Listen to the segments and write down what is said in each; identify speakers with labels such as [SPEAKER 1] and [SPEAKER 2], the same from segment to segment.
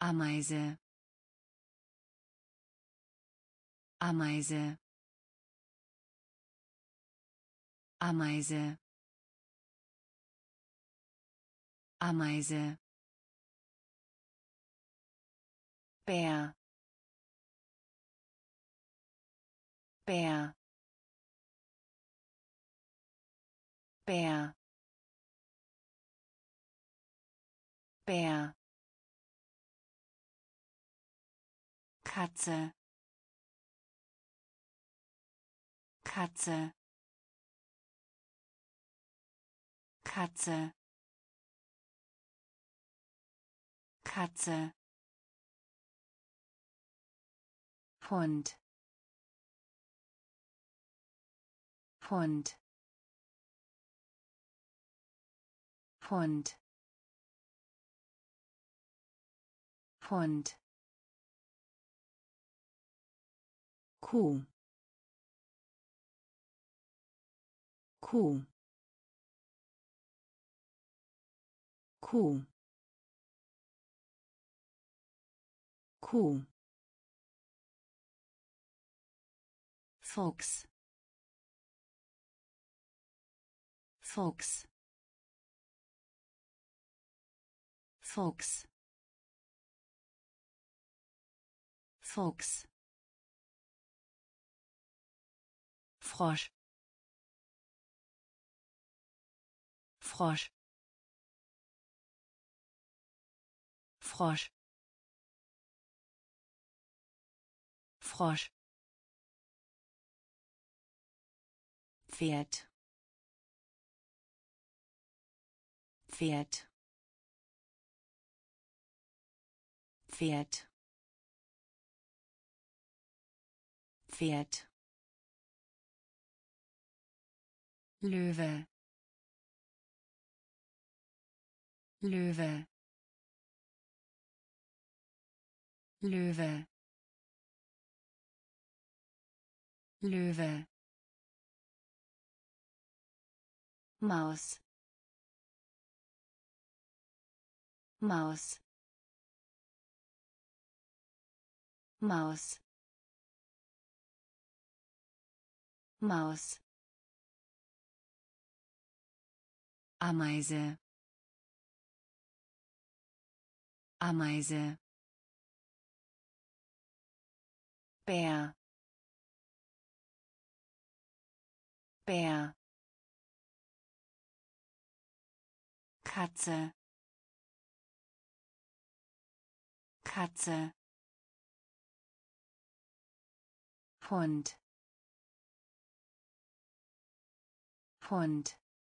[SPEAKER 1] Ameise, Ameise, Ameise, Ameise, Bär, Bär, Bär, Bär, Katze, Katze, Katze, Katze, Hund, Hund, Hund, Hund, Kuh, Kuh, Kuh, Kuh, Fuchs, Fuchs, Fuchs, Fuchs, Frosch, Frosch, Frosch, Frosch, Pferd, Pferd, Pferd, Pferd, Löwe, Löwe, Löwe, Löwe, Maus, Maus, Maus, Maus, Ameise, Ameise, Bär, Bär, Katze, Katze, Hund, Hund,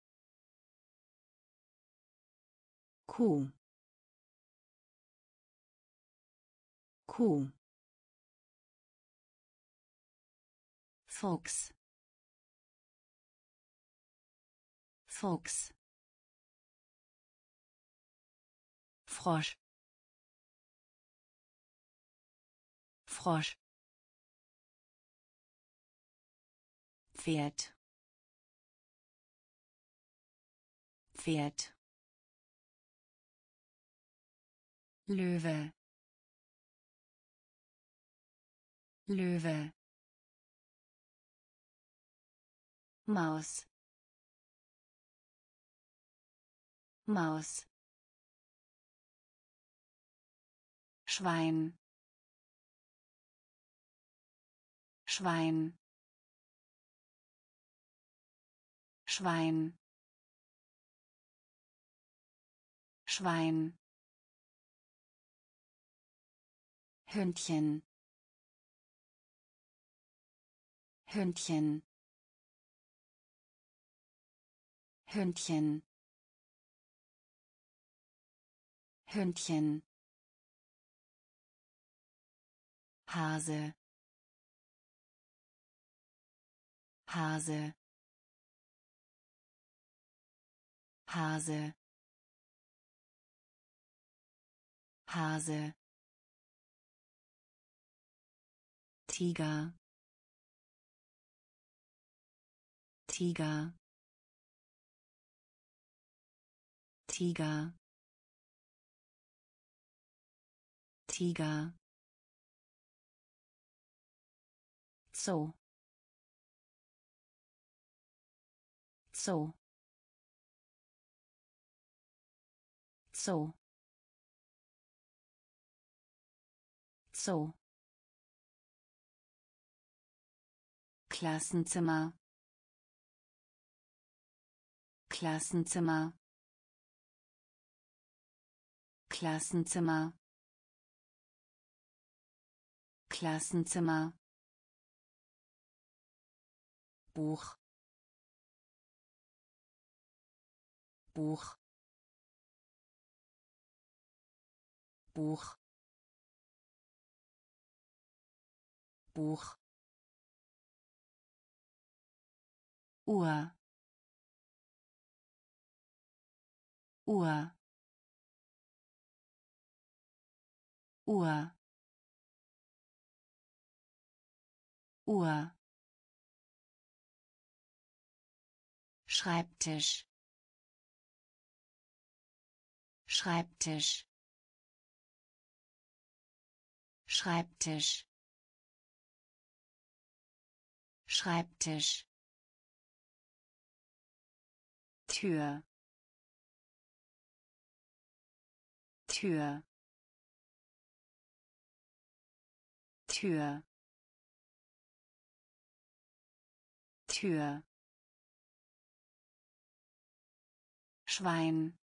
[SPEAKER 1] Kuh, Kuh, Fuchs, Fuchs, Frosch, Frosch, Pferd, Pferd, Löwe, Löwe, Maus, Maus, Schwein, Schwein, Schwein, Schwein, Hündchen, Hündchen, Hündchen, Hündchen, Hase, Hase, Hase, Hase, Tiger, Tiger, Tiger, Tiger, Zoo, Zoo, Zoo, Zoo. Klassenzimmer, Klassenzimmer, Klassenzimmer, Klassenzimmer. Buch, Buch, Buch, Buch. Uhr, Uhr, Uhr, Uhr. Schreibtisch, Schreibtisch, Schreibtisch, Schreibtisch. Tür, Tür, Tür, Tür. Schwein,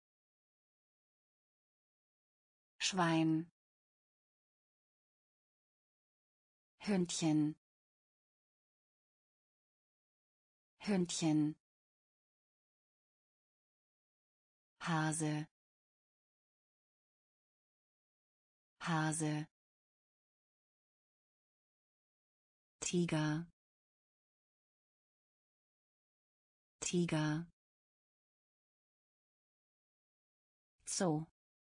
[SPEAKER 1] Schwein. Hündchen, Hündchen. Hase, Hase. Tiger, Tiger. Zoo,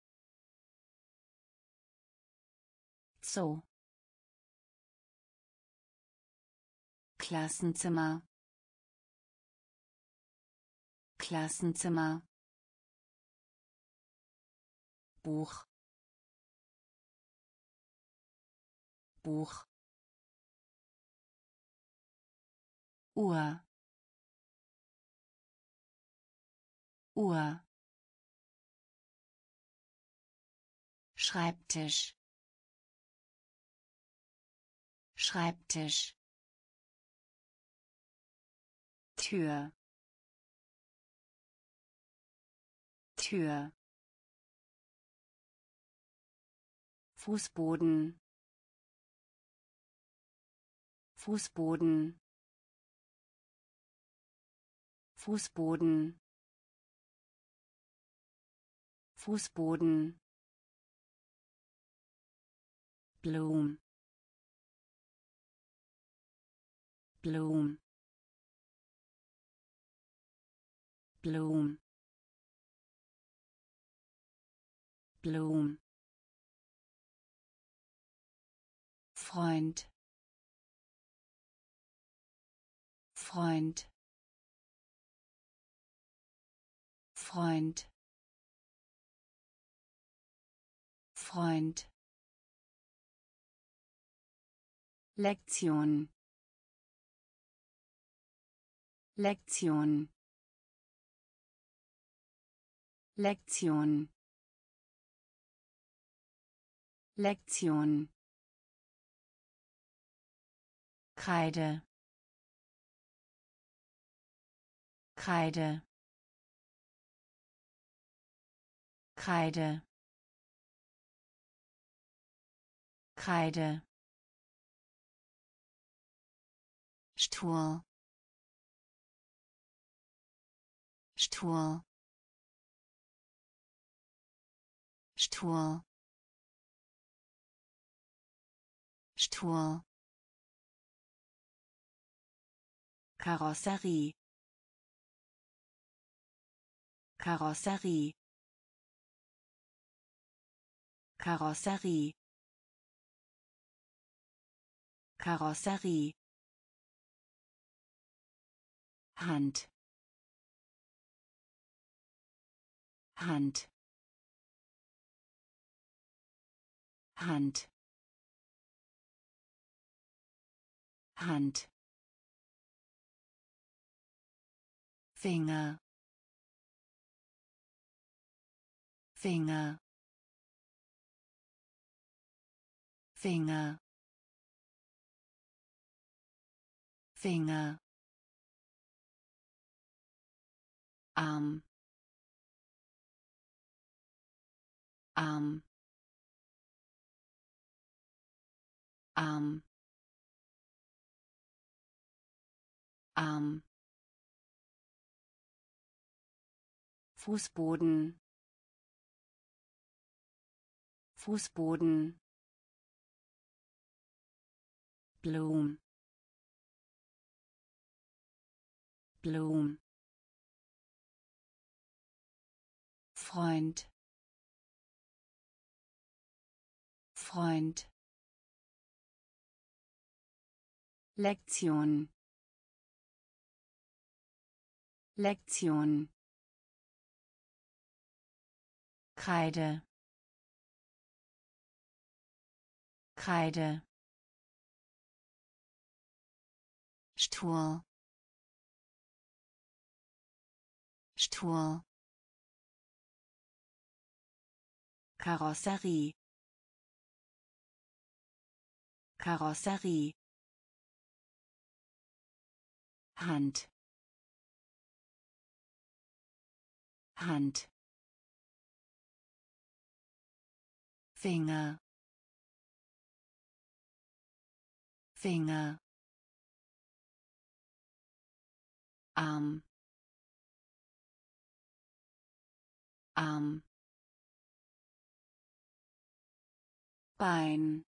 [SPEAKER 1] Zoo. Klassenzimmer, Klassenzimmer. Buch, Buch. Uhr, Uhr. Schreibtisch, Schreibtisch. Tür, Tür. Fußboden, Fußboden, Fußboden, Fußboden. Bloom, Bloom, Bloom, Bloom. Freund, Freund, Freund, Freund. Lektion, Lektion, Lektion, Lektion. Kreide, Kreide, Kreide, Kreide. Stuhl, Stuhl, Stuhl, Stuhl. Karosserie, Karosserie, Karosserie, Karosserie. Hand, Hand, Hand, Hand, Finger, Finger, Finger, Finger, Arm, Arm, Arm, Arm, Fußboden, Fußboden, Bloom, Bloom, Freund, Freund, Lektion, Lektion, Kreide, Kreide, Stuhl, Stuhl, Karosserie, Karosserie, Hand, Hand, Finger, Finger, Arm, Arm, Bein,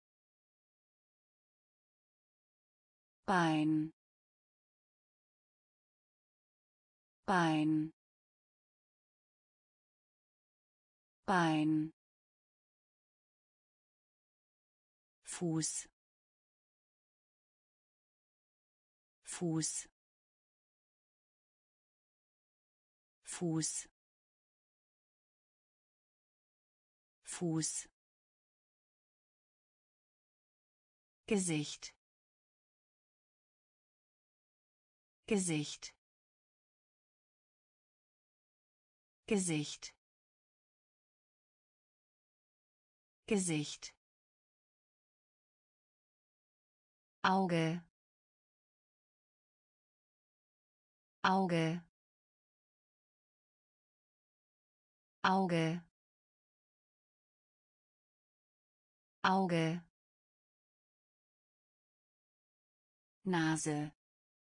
[SPEAKER 1] Bein, Bein, Bein, Fuß, Fuß, Fuß, Fuß, Gesicht, Gesicht, Gesicht, Gesicht, Auge, Auge, Auge, Auge, Nase,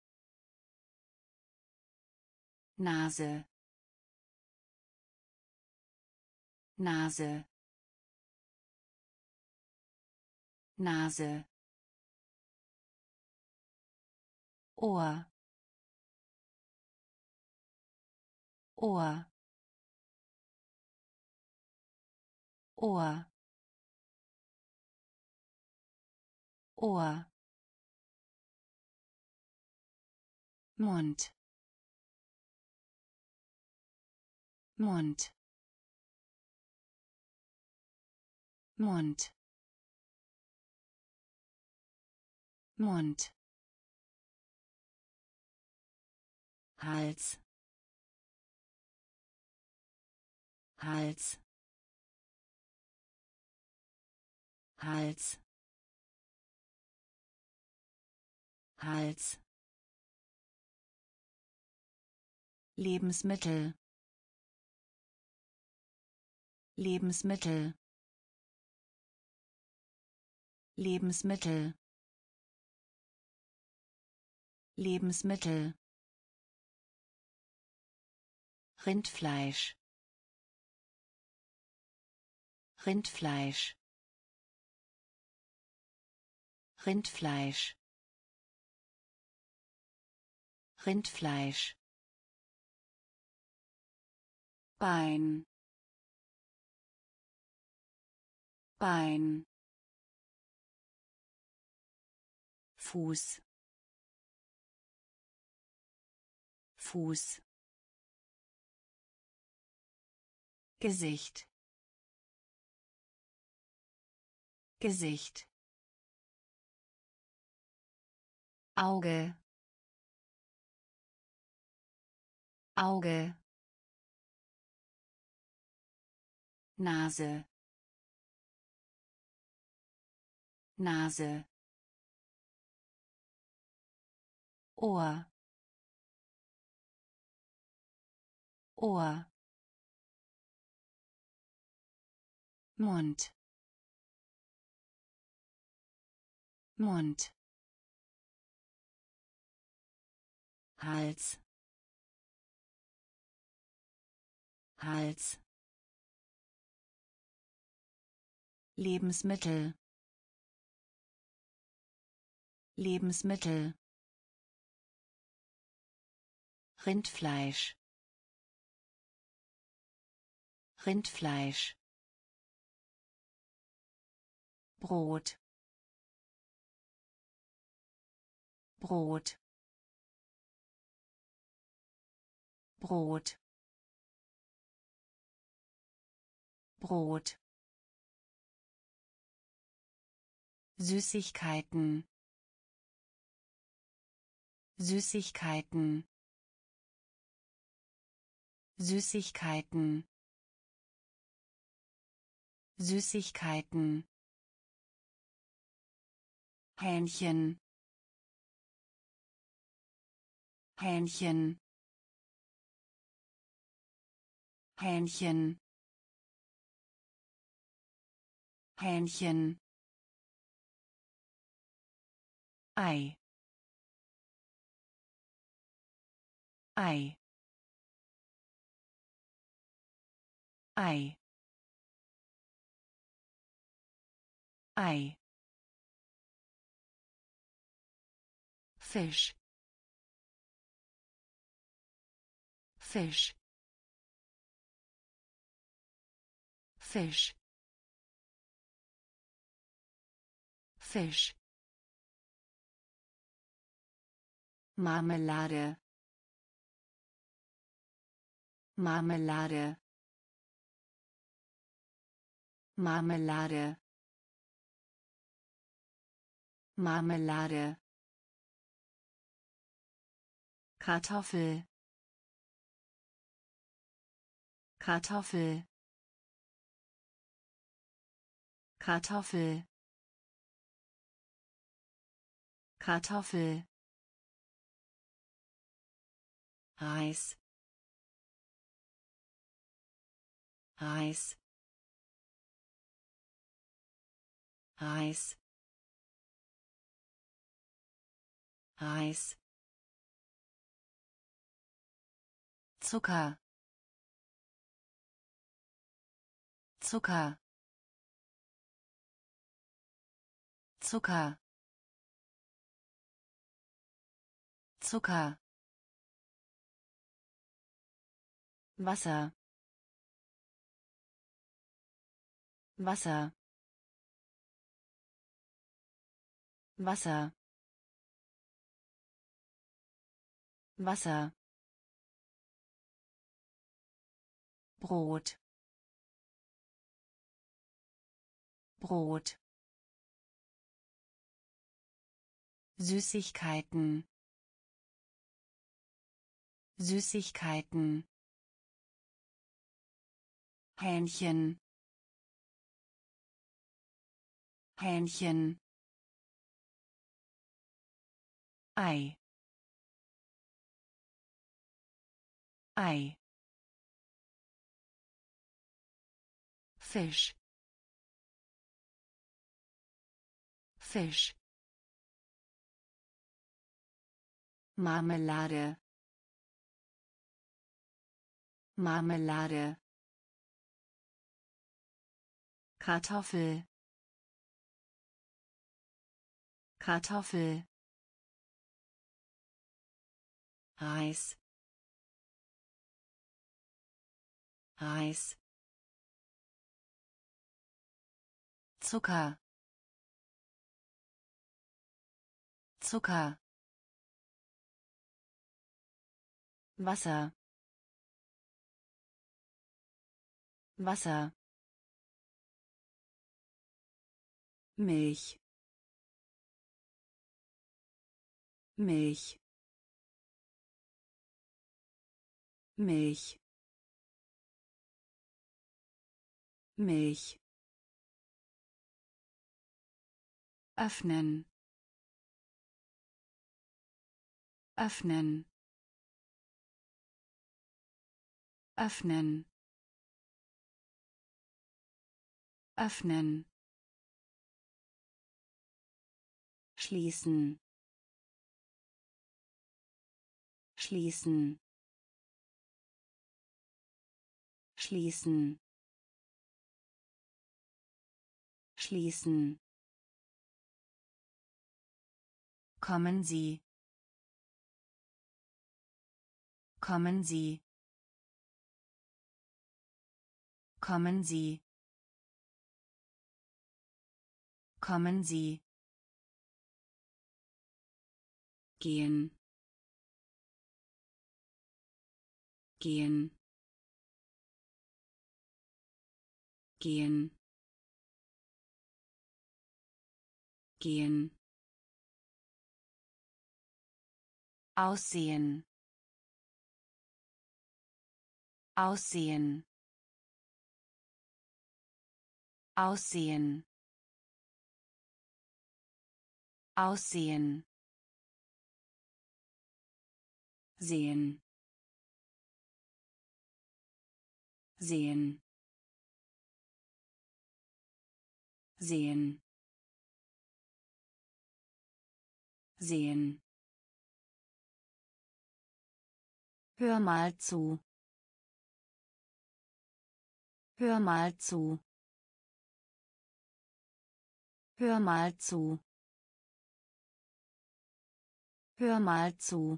[SPEAKER 1] Nase, Nase, Nase, Ohr, Ohr, Ohr, Ohr, Mund, Mund, Mund, Mund, Hals, Hals, Hals, Hals, Lebensmittel, Lebensmittel, Lebensmittel, Lebensmittel, Rindfleisch, Rindfleisch, Rindfleisch, Rindfleisch, Bein, Bein, Fuß, Fuß, Gesicht, Gesicht, Auge, Auge, Nase, Nase, Ohr, Ohr, Mund, Mund, Hals, Hals, Lebensmittel, Lebensmittel, Rindfleisch, Rindfleisch, Brot, Brot, Brot, Brot, Süßigkeiten, Süßigkeiten, Süßigkeiten, Süßigkeiten, Hähnchen, Hähnchen, Hähnchen, Hähnchen, Ei, Ei, Ei, Ei, Fisch, Fisch, Fisch, Fisch, Marmelade, Marmelade, Marmelade, Marmelade, Kartoffel, Kartoffel, Kartoffel, Kartoffel, Reis, Reis, Reis, Reis, Zucker, Zucker, Zucker, Zucker, Wasser, Wasser, Wasser, Wasser, Brot, Brot, Süßigkeiten, Süßigkeiten, Hähnchen, Hähnchen, Ei, Ei, Fisch, Fisch, Marmelade, Marmelade, Kartoffel, Kartoffel, Reis, Reis, Zucker, Zucker, Wasser, Wasser, Milch, Milch, Milch, Milch, öffnen, öffnen, öffnen, öffnen, schließen, schließen, schließen, schließen. Kommen Sie, kommen Sie, kommen Sie, kommen Sie. Gehen, gehen, gehen, gehen. Aussehen, aussehen, aussehen, aussehen. Sehen, sehen, sehen, sehen. Hör mal zu, hör mal zu, hör mal zu, hör mal zu.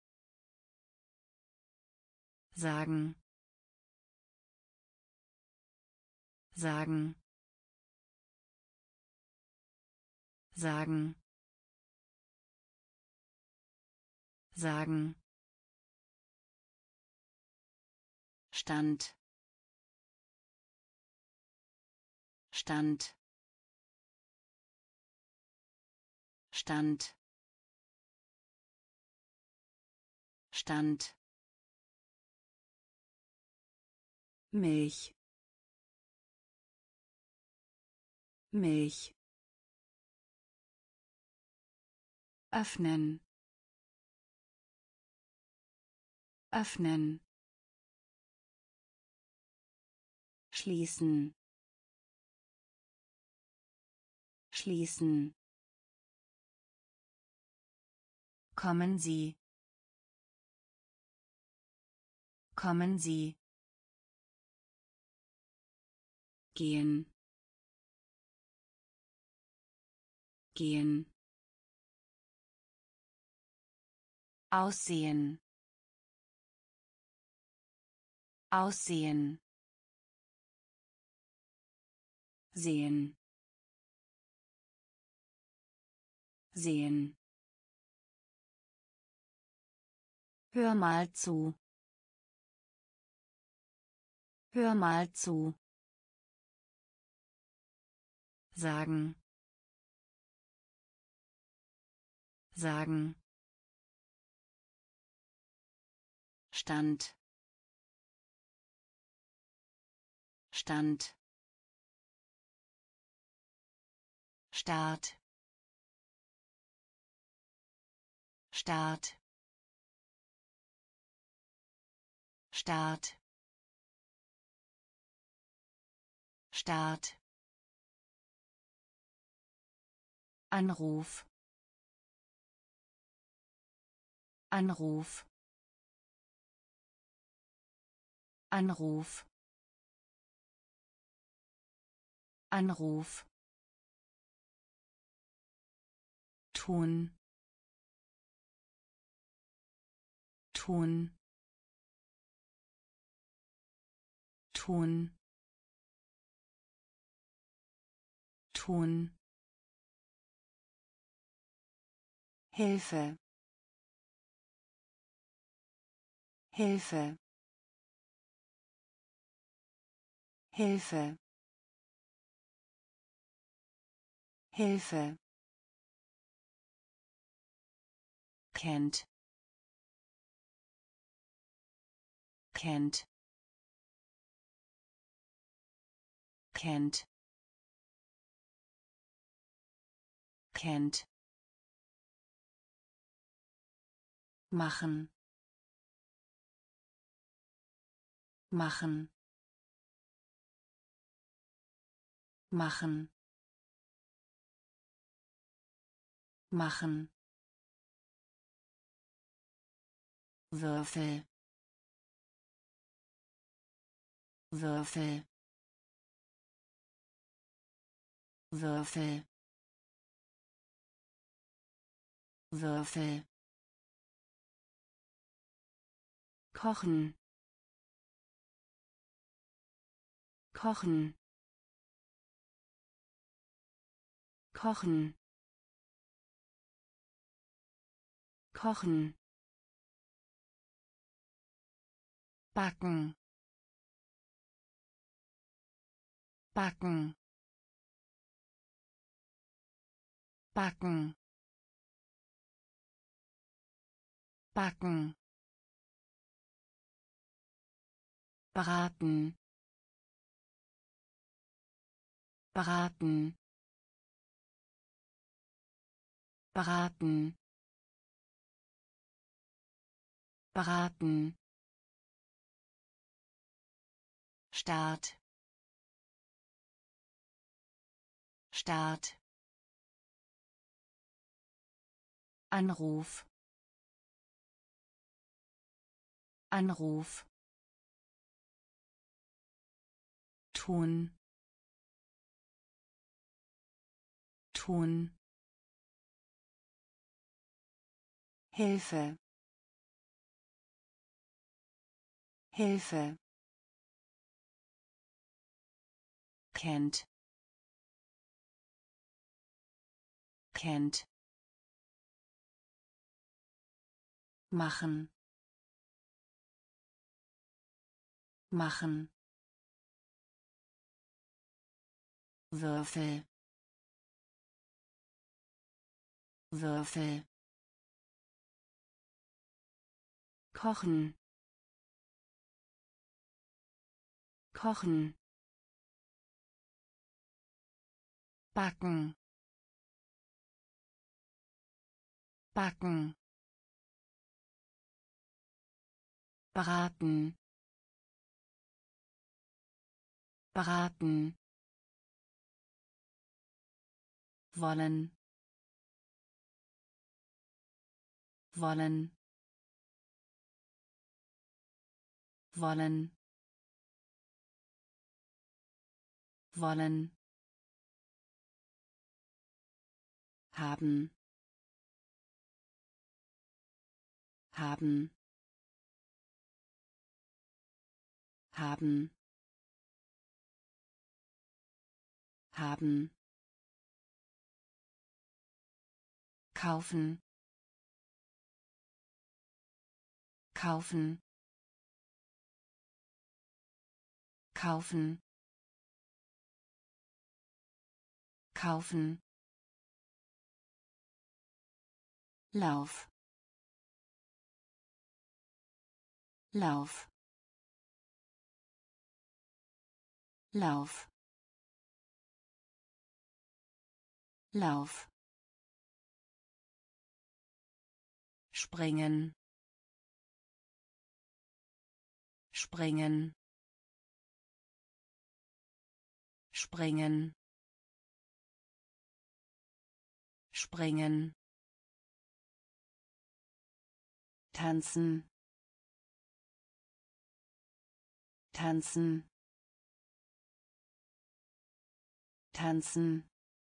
[SPEAKER 1] Sagen, sagen, sagen, sagen. Stand, stand, stand, stand. Milch, Milch, öffnen, öffnen, schließen, schließen. Kommen Sie, kommen Sie. Gehen, gehen. Aussehen, aussehen. Sehen, sehen. Hör mal zu, hör mal zu. Sagen, sagen. Stand, stand. Start, Start, Start, Start. Anruf, Anruf, Anruf, Anruf. Tun, tun, tun, tun. Hilfe, Hilfe, Hilfe. Hilfe kennt kennt kennt kennt machen machen machen machen Würfel Würfel Würfel Würfel kochen kochen kochen kochen backen backen backen backen braten braten braten braten Start Start Anruf Anruf tun tun Hilfe Hilfe kennt kennt machen machen Würfel Würfel kochen kochen backen backen braten braten wollen wollen wollen wollen haben haben haben haben kaufen kaufen kaufen kaufen Lauf Lauf Lauf Lauf springen springen springen springen tanzen tanzen tanzen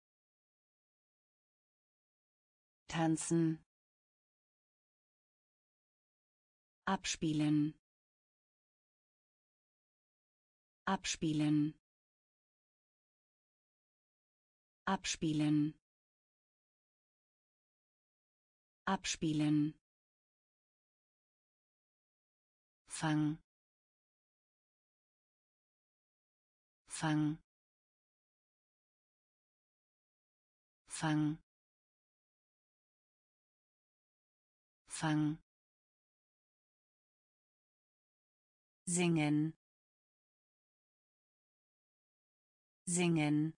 [SPEAKER 1] tanzen abspielen abspielen abspielen abspielen fang fang Fang. Fang. Singen. Singen.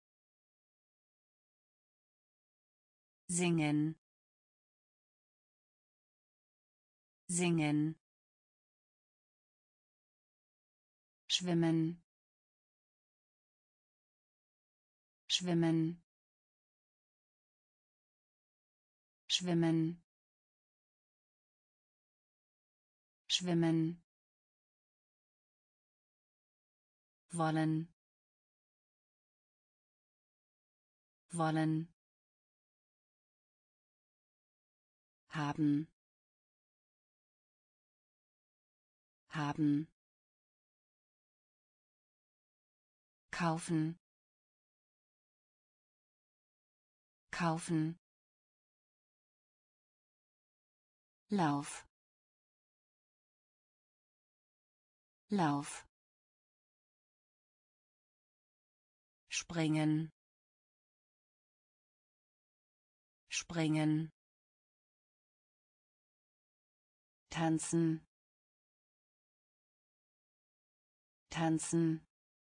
[SPEAKER 1] Singen. Singen. Schwimmen. Schwimmen. Schwimmen. Schwimmen. Wollen. Wollen. Haben. Haben. Kaufen. Kaufen. Lauf. Lauf. Springen. Springen. Tanzen. Tanzen.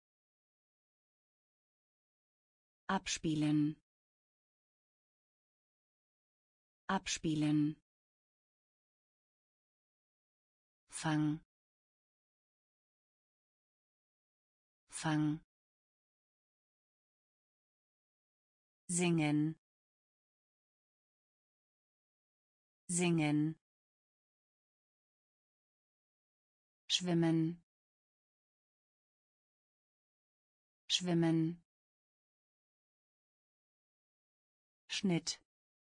[SPEAKER 1] Abspielen. Abspielen. Fang. Fang. Singen. Singen. Schwimmen. Schwimmen. Schnitt.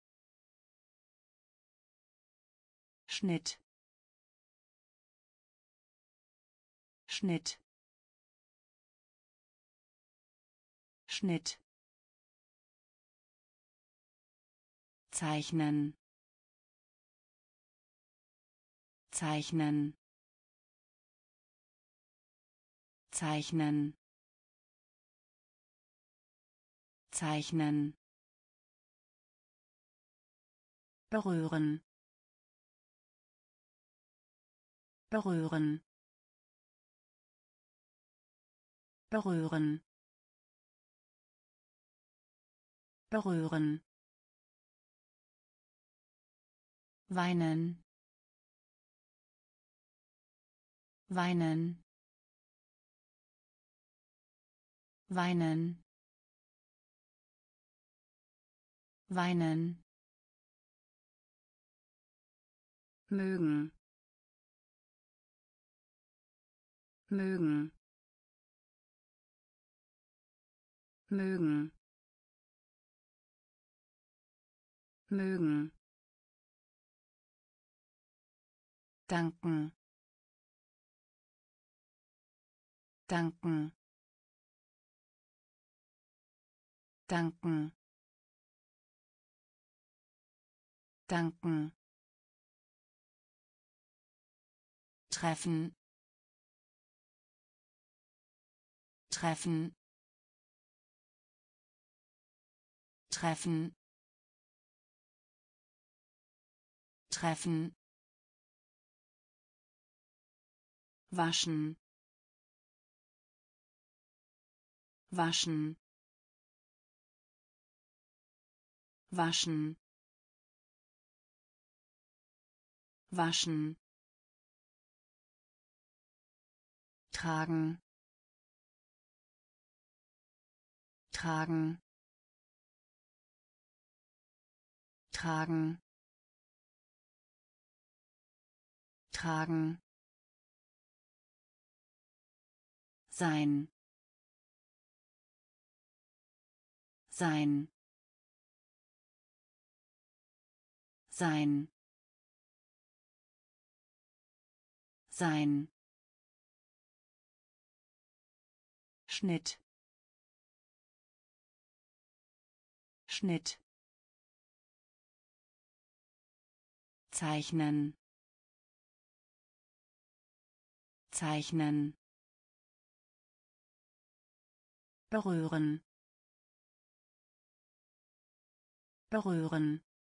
[SPEAKER 1] Schnitt. Schnitt. Schnitt. Zeichnen. Zeichnen. Zeichnen. Zeichnen. Berühren. Berühren. Berühren. Berühren. Weinen. Weinen. Weinen. Weinen. Mögen. Mögen. Mögen. Mögen. Danken. Danken. Danken. Danken. Treffen. Treffen. Treffen. Treffen. Waschen. Waschen. Waschen. Waschen. Tragen. Tragen. Tragen. Tragen. Sein. Sein. Sein. Sein. Schnitt. Schnitt. Zeichnen. Zeichnen. Berühren. berühren,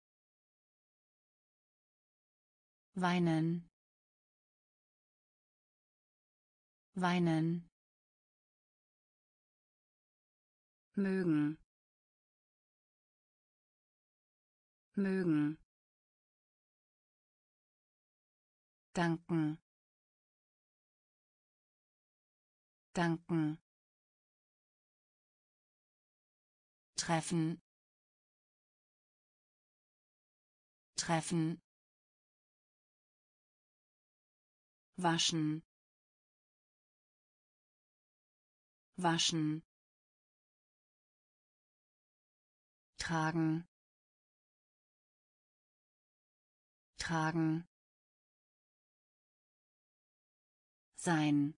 [SPEAKER 1] weinen, weinen, mögen, mögen, danken, danken, treffen, treffen, waschen, waschen, tragen, tragen, sein,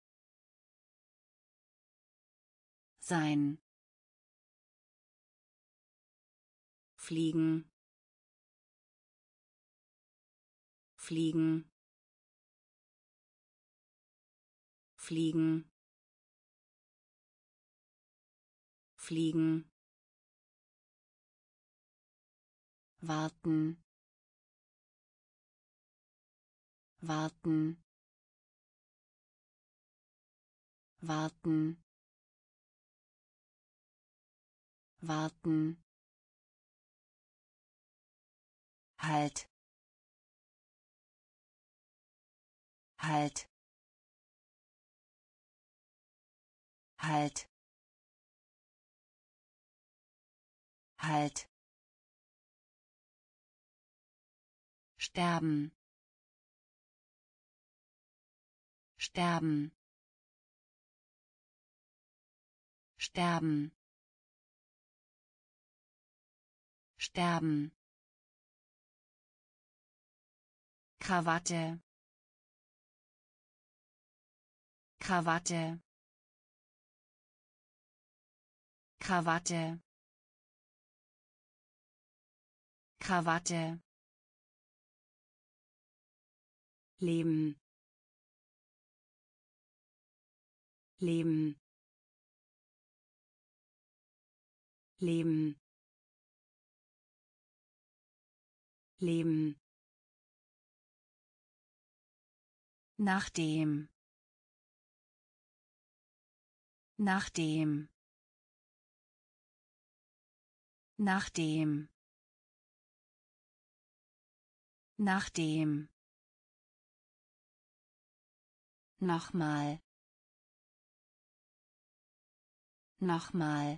[SPEAKER 1] sein, fliegen, fliegen, fliegen, fliegen, warten, warten, warten, warten, halt, halt, halt, halt, sterben, sterben, sterben, sterben, Krawatte, Krawatte, Krawatte, Krawatte, leben, leben, leben, leben, nachdem, nachdem, nachdem, nachdem, nochmal, nochmal,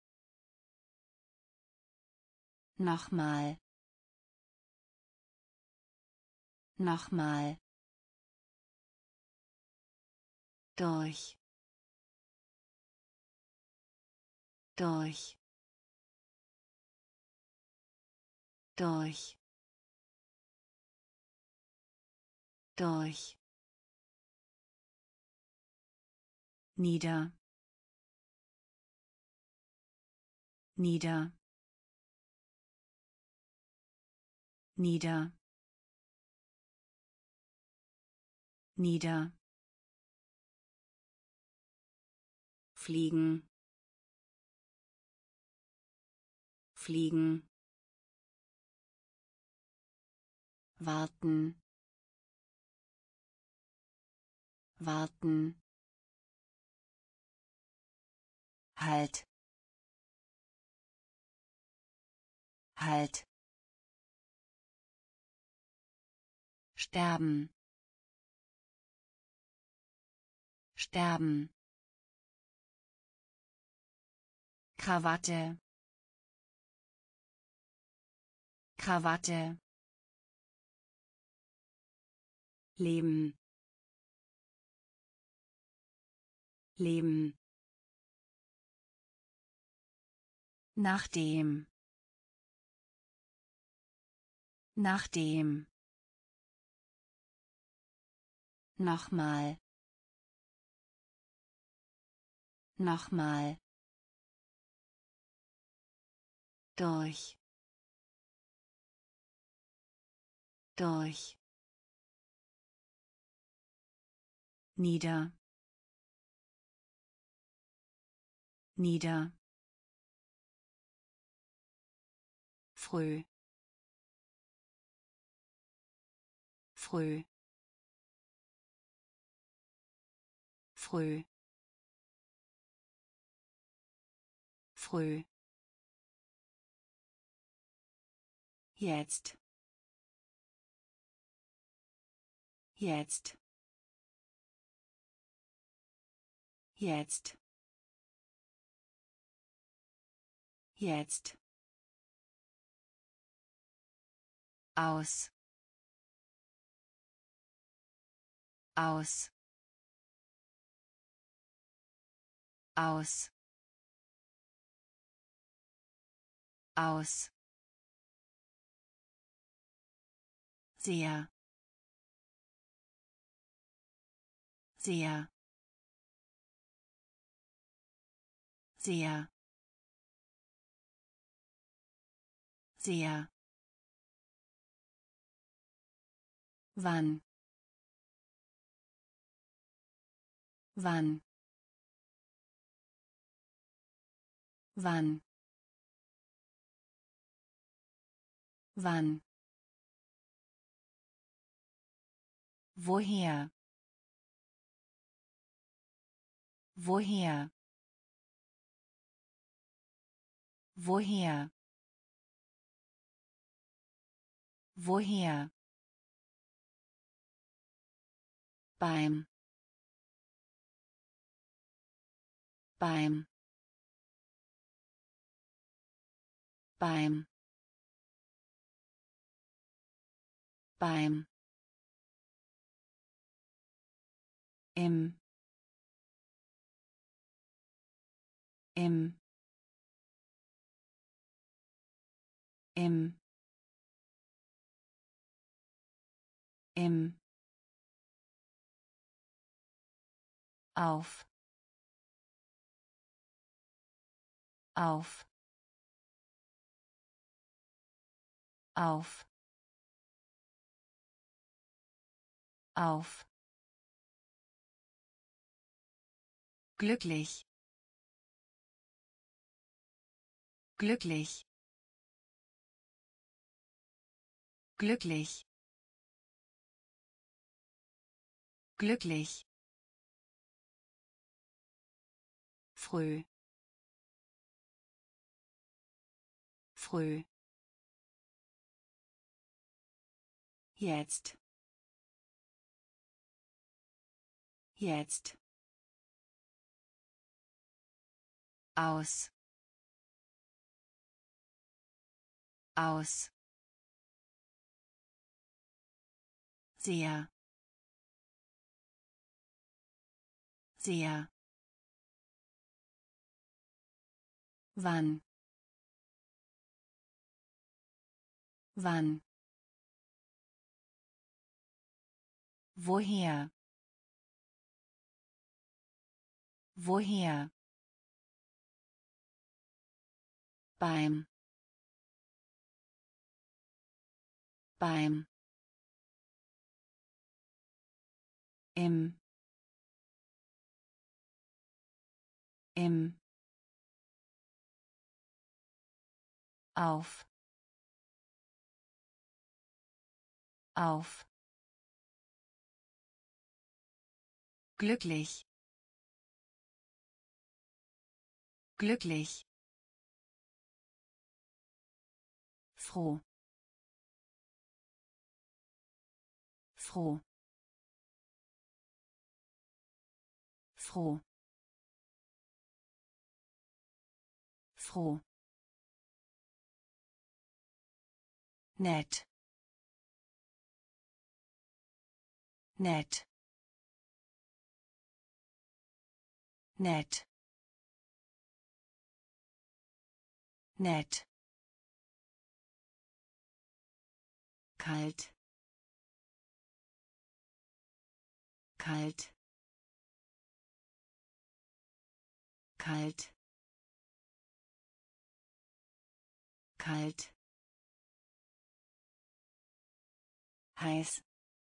[SPEAKER 1] nochmal, nochmal, durch, durch, durch, durch, nieder, nieder, nieder, nieder, fliegen, fliegen, warten, warten, halt, halt, sterben, sterben, Krawatte, Krawatte, leben, leben, nachdem, nachdem, nochmal, nochmal, durch, durch, nieder, nieder, früh früh früh früh jetzt jetzt jetzt jetzt aus aus aus aus sehr sehr sehr sehr wann wann wann wann woher woher woher woher beim beim beim beim im im im im auf auf auf auf glücklich glücklich glücklich glücklich früh früh jetzt jetzt aus aus sehr sehr wann wann woher woher beim beim im im auf auf glücklich glücklich froh froh froh froh nett nett nett nett kalt kalt kalt kalt heiß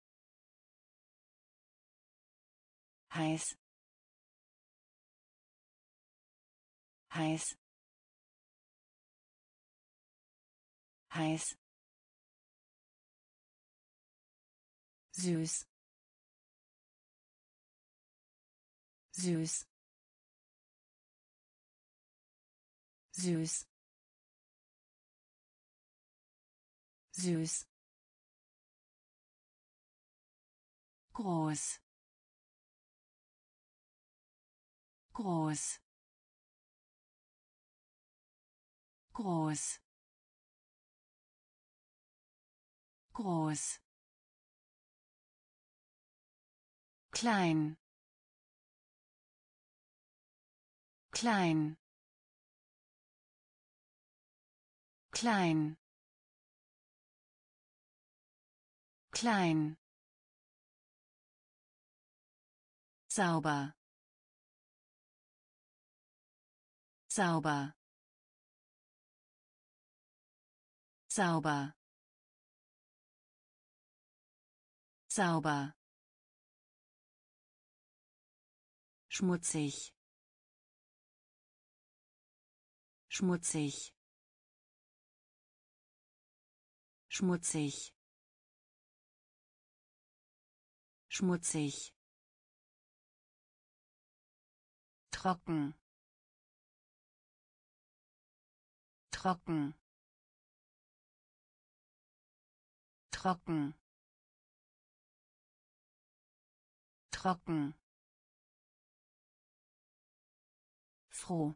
[SPEAKER 1] heiß heiß heiß, süß, süß, süß, süß, groß, groß, groß, groß, klein, klein, klein, klein, sauber, sauber, sauber, sauber, schmutzig, schmutzig, schmutzig, schmutzig, trocken, trocken, trocken, trocken, froh,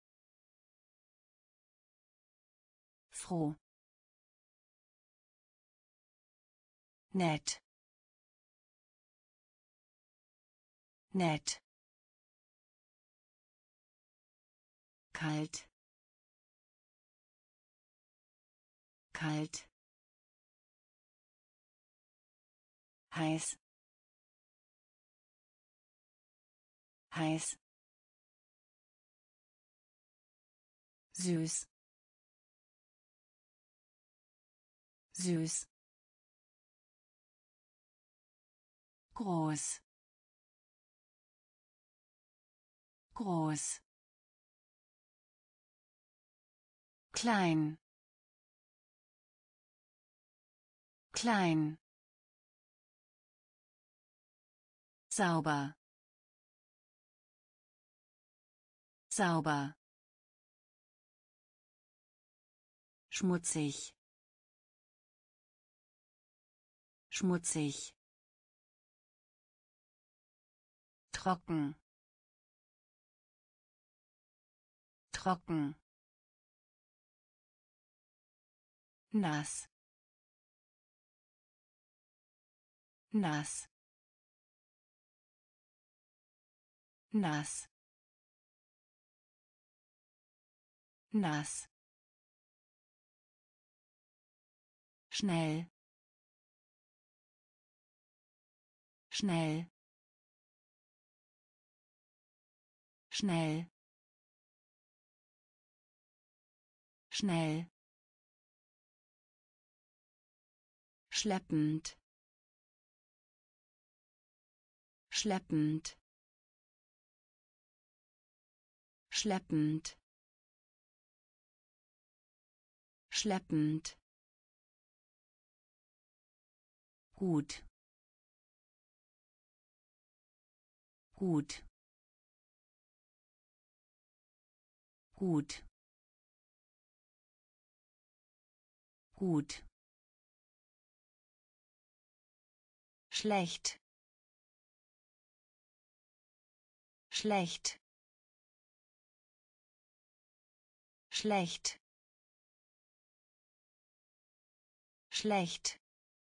[SPEAKER 1] froh, nett, nett, kalt, kalt, heiß, heiß, süß, süß, groß, groß, klein, klein, sauber, sauber, schmutzig, schmutzig, trocken, trocken, nass, nass, nass, nass, schnell, schnell, schnell, schnell, schleppend, schleppend, schleppend, schleppend, gut, gut, gut, gut, schlecht, schlecht, schlecht, schlecht,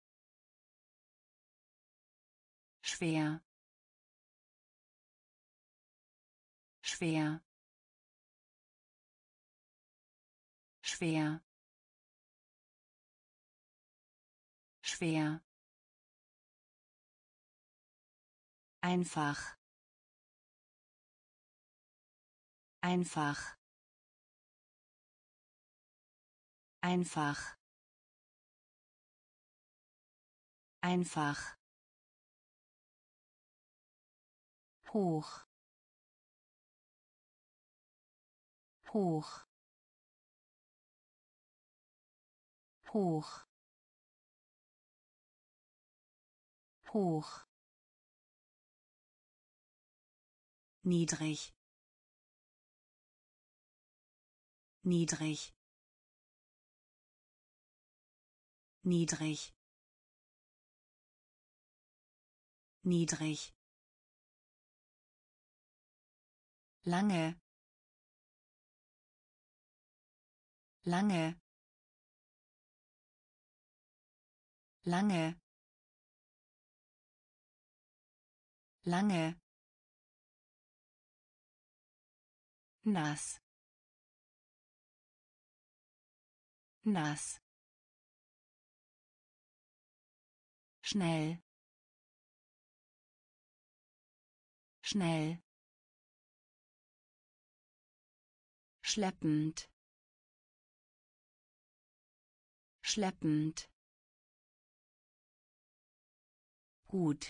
[SPEAKER 1] schwer, schwer, schwer, schwer, einfach, einfach, einfach, einfach, hoch, hoch, hoch, hoch, niedrig, niedrig, niedrig, niedrig, lange, lange, lange, lange, nass, nass, schnell, schnell, schleppend, schleppend, gut,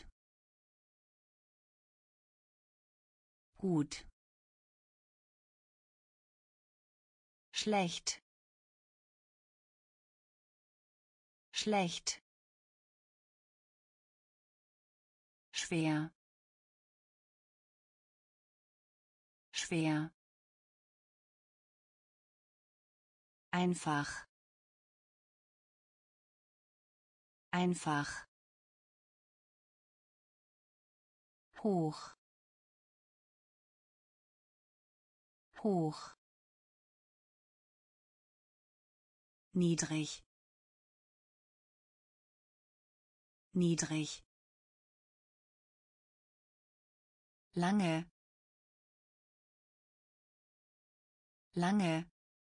[SPEAKER 1] gut, schlecht, schlecht, schwer, schwer, einfach, einfach, hoch, hoch, niedrig, niedrig, lange, lange,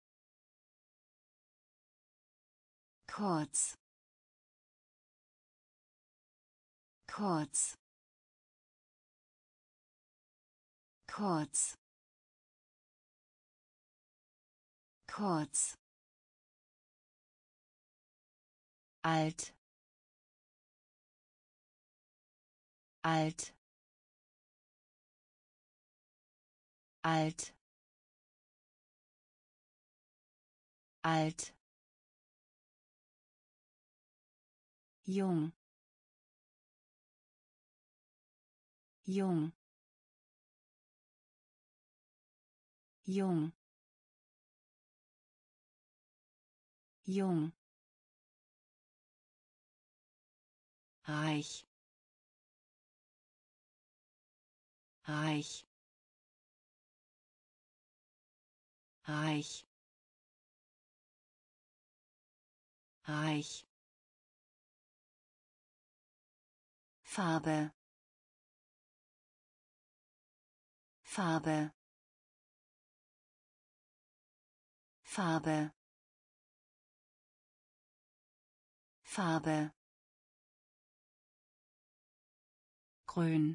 [SPEAKER 1] kurz, kurz, kurz, kurz, alt, alt, alt, alt, jung, jung, jung, jung, reich, reich, reich, reich, Farbe, Farbe, Farbe, Farbe, grün,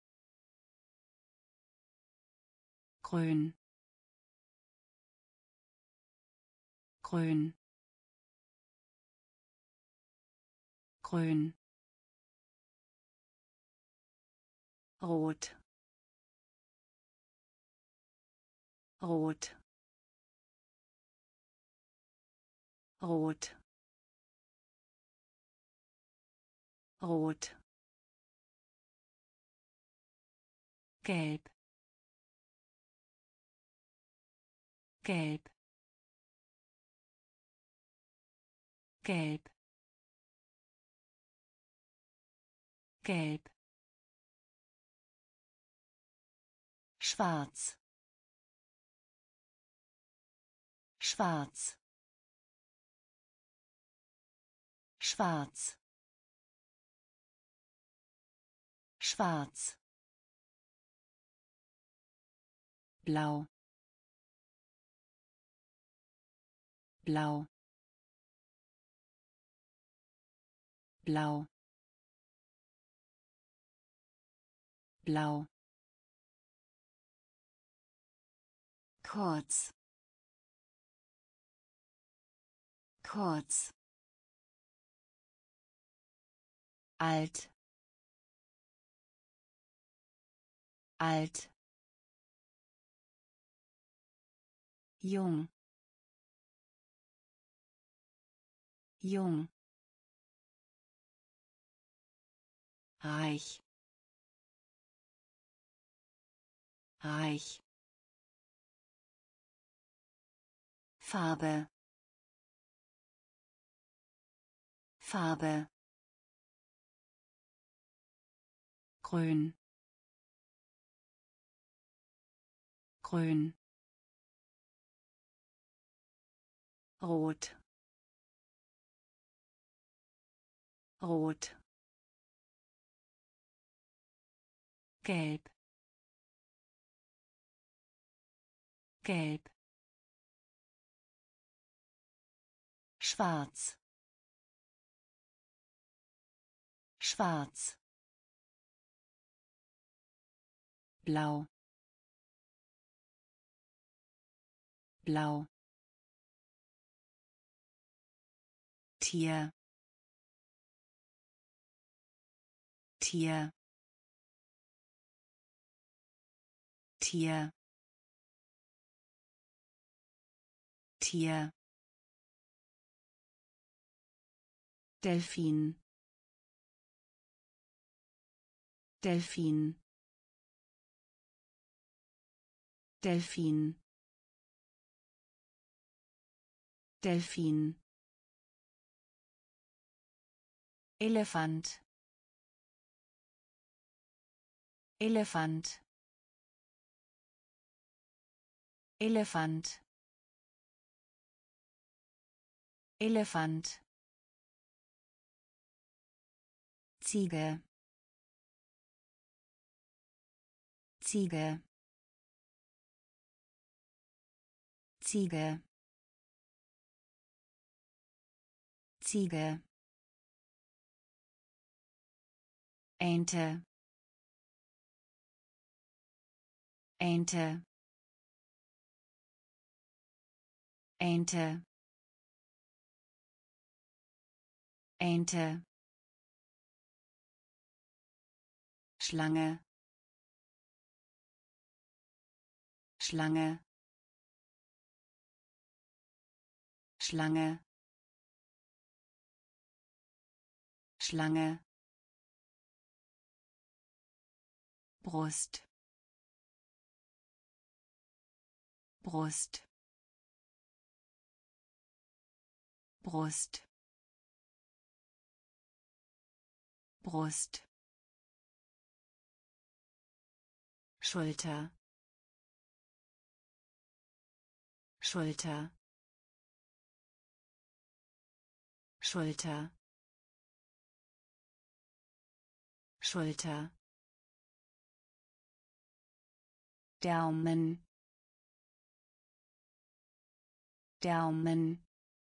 [SPEAKER 1] grün, grün, grün, rot, rot, rot, rot, gelb, gelb, gelb, gelb, schwarz, schwarz, schwarz, schwarz, blau, blau, blau, blau, kurz, kurz, alt, alt, jung, jung, reich, reich, Farbe, Farbe, grün, grün, rot, rot, gelb, gelb, schwarz, schwarz, blau, blau, Tier, Tier, Tier, Tier, Delfin, Delfin, Delfin, Delfin, Elefant, Elefant, Elefant, Elefant, Ziege, Ziege, Ziege, Ziege, Ente, Ente, Ente, Ente, Schlange, Schlange, Schlange, Schlange, Brust, Brust, Brust, Brust, Schulter, Schulter, Schulter, Schulter, Daumen, Daumen,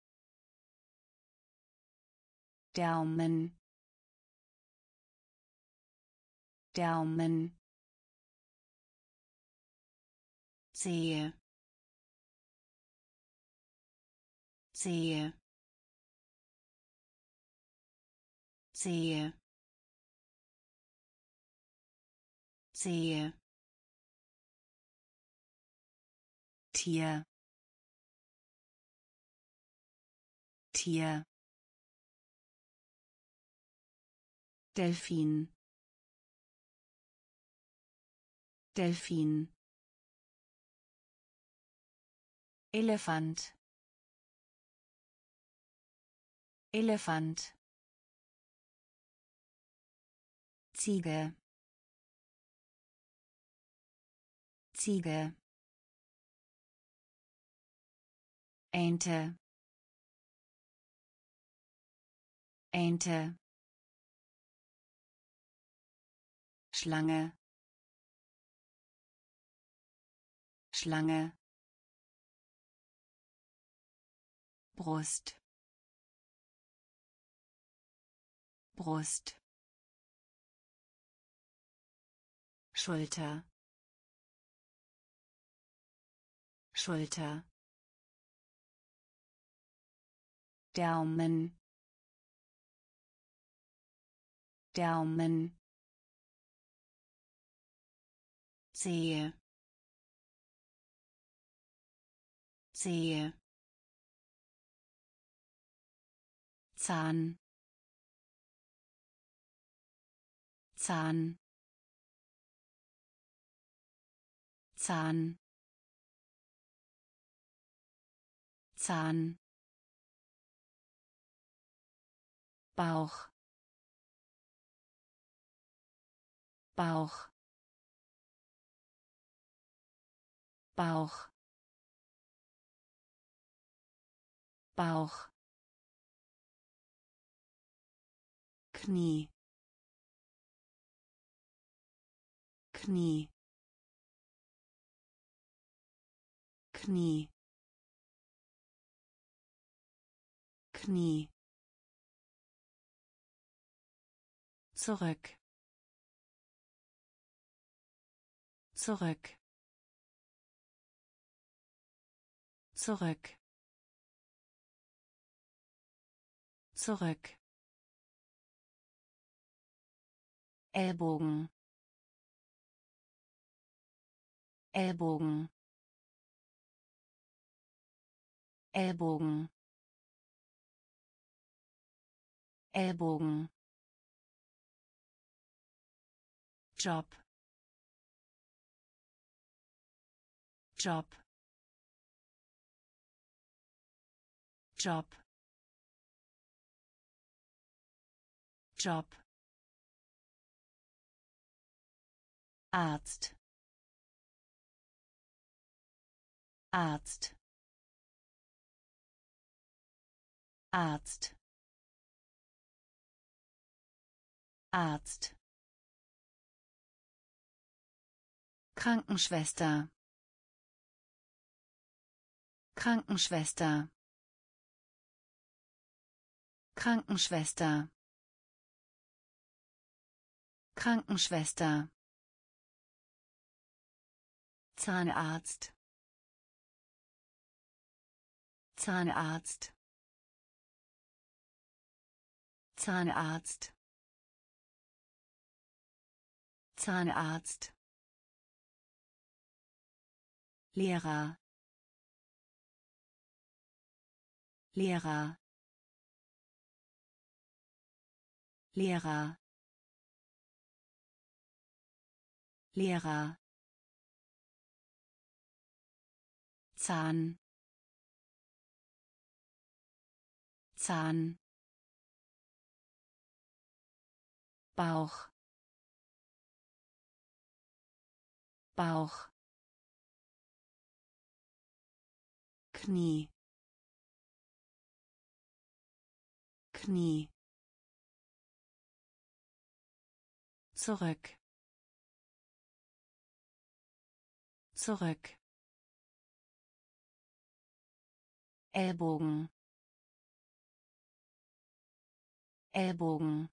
[SPEAKER 1] Daumen, Daumen, Zehe, Zehe, Zehe, Zehe, Tier, Tier, Delfin, Delfin, Elefant, Elefant, Ziege, Ziege, Ente, Ente, Schlange, Schlange, Brust, Brust, Schulter, Schulter, Daumen, Daumen, Zehe, Zehe, Zahn, Zahn, Zahn, Zahn, Bauch, Bauch, Bauch, Bauch, Knie, Knie, Knie, Knie, zurück, zurück, zurück, zurück, Ellbogen, Ellbogen, Ellbogen, Ellbogen, Job, Job, Job, Job, Arzt, Arzt, Arzt, Arzt, Krankenschwester, Krankenschwester, Krankenschwester, Krankenschwester, Zahnarzt, Zahnarzt, Zahnarzt, Zahnarzt, Lehrer, Lehrer, Lehrer, Lehrer, Zahn, Zahn, Bauch, Bauch, Knie, Knie, zurück, zurück, Ellbogen, Ellbogen,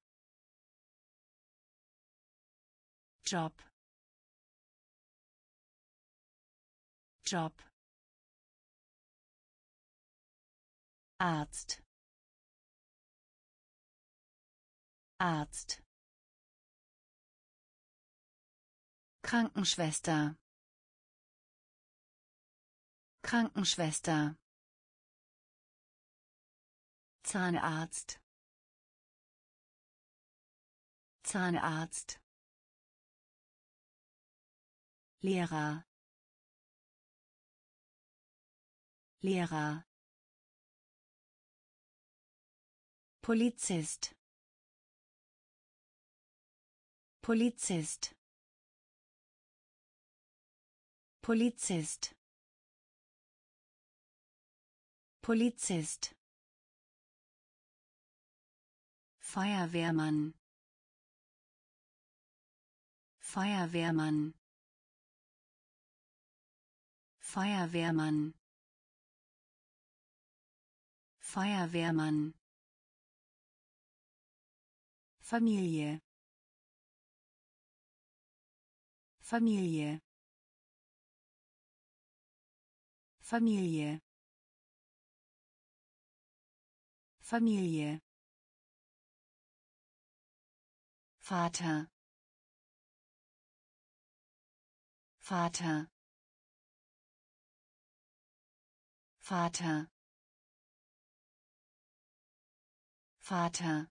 [SPEAKER 1] Job, Job, Arzt, Arzt, Krankenschwester, Krankenschwester, Zahnarzt, Zahnarzt, Lehrer, Lehrer, Polizist, Polizist, Polizist, Polizist, Feuerwehrmann, Feuerwehrmann, Feuerwehrmann, Feuerwehrmann, Familie, Familie, Familie, Familie, Vater, Vater, Vater, Vater,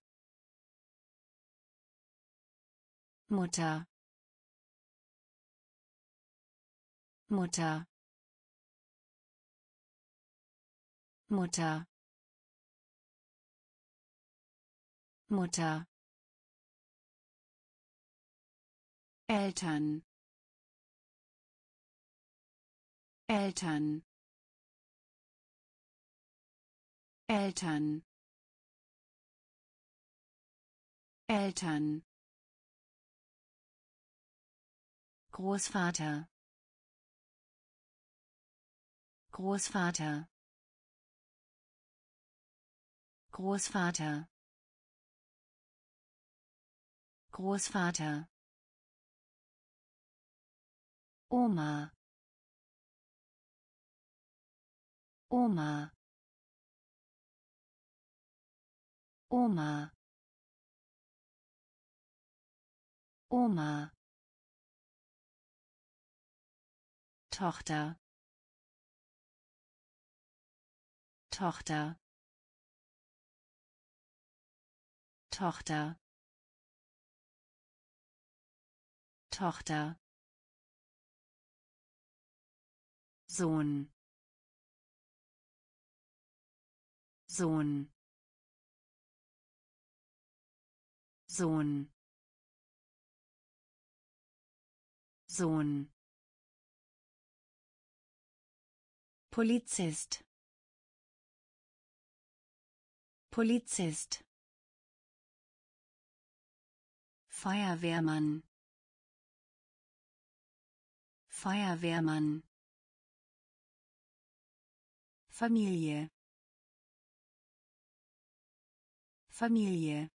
[SPEAKER 1] Mutter, Mutter, Mutter, Mutter, Eltern, Eltern, Eltern, Eltern, Großvater, Großvater, Großvater, Großvater, Oma, Oma, Oma, Oma, Tochter, Tochter, Tochter, Tochter, Sohn, Sohn, Sohn, Sohn, Polizist, Polizist, Feuerwehrmann, Feuerwehrmann, Familie, Familie,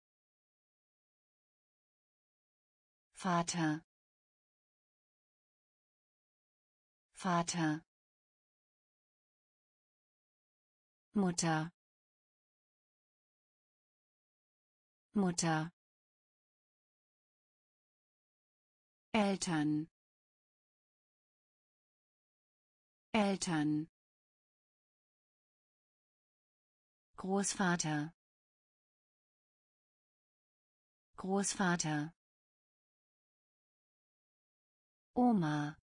[SPEAKER 1] Vater, Vater, Mutter, Mutter, Eltern, Eltern, Großvater, Großvater, Oma,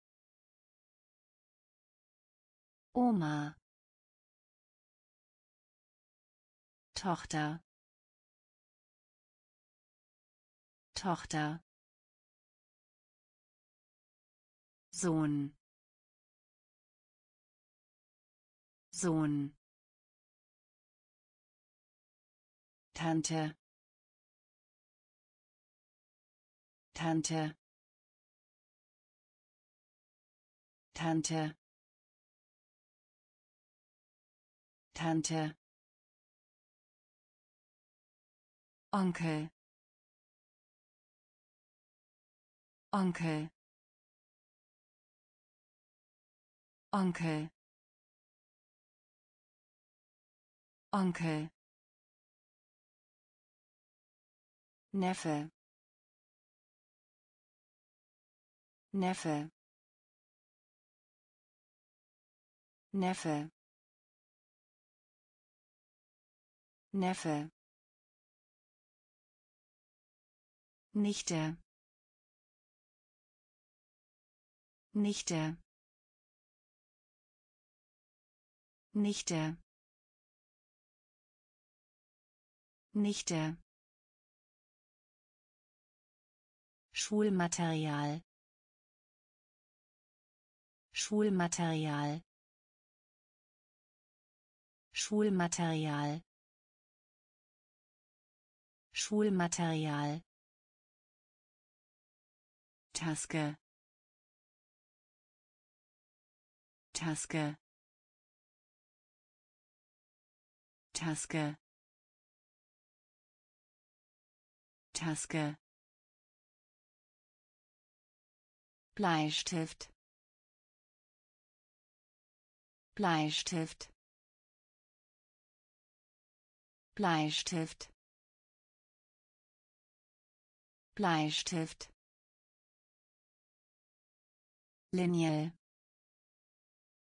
[SPEAKER 1] Oma, Tochter, Tochter, Sohn, Sohn, Tante, Tante, Tante, Tante, Onkel, Onkel, Onkel, Onkel, Neffe, Neffe, Neffe, Neffe, Nichte, Nichte, Nichte, Nichte, Schulmaterial, Schulmaterial, Schulmaterial, Schulmaterial, Taske, Taske, Taske, Taske, Bleistift, Bleistift, Bleistift, Bleistift, Linie,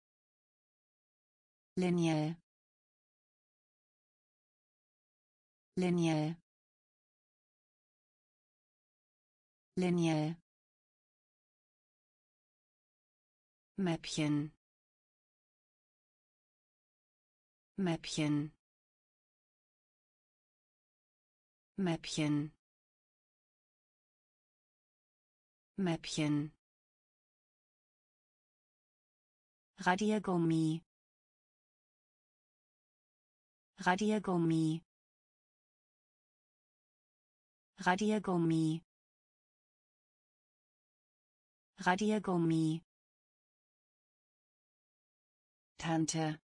[SPEAKER 1] Linie, Linie. Linie. Mäppchen. Mäppchen. Mäppchen. Mäppchen. Radiergummi. Radiergummi. Radiergummi. Radiergummi. Tante.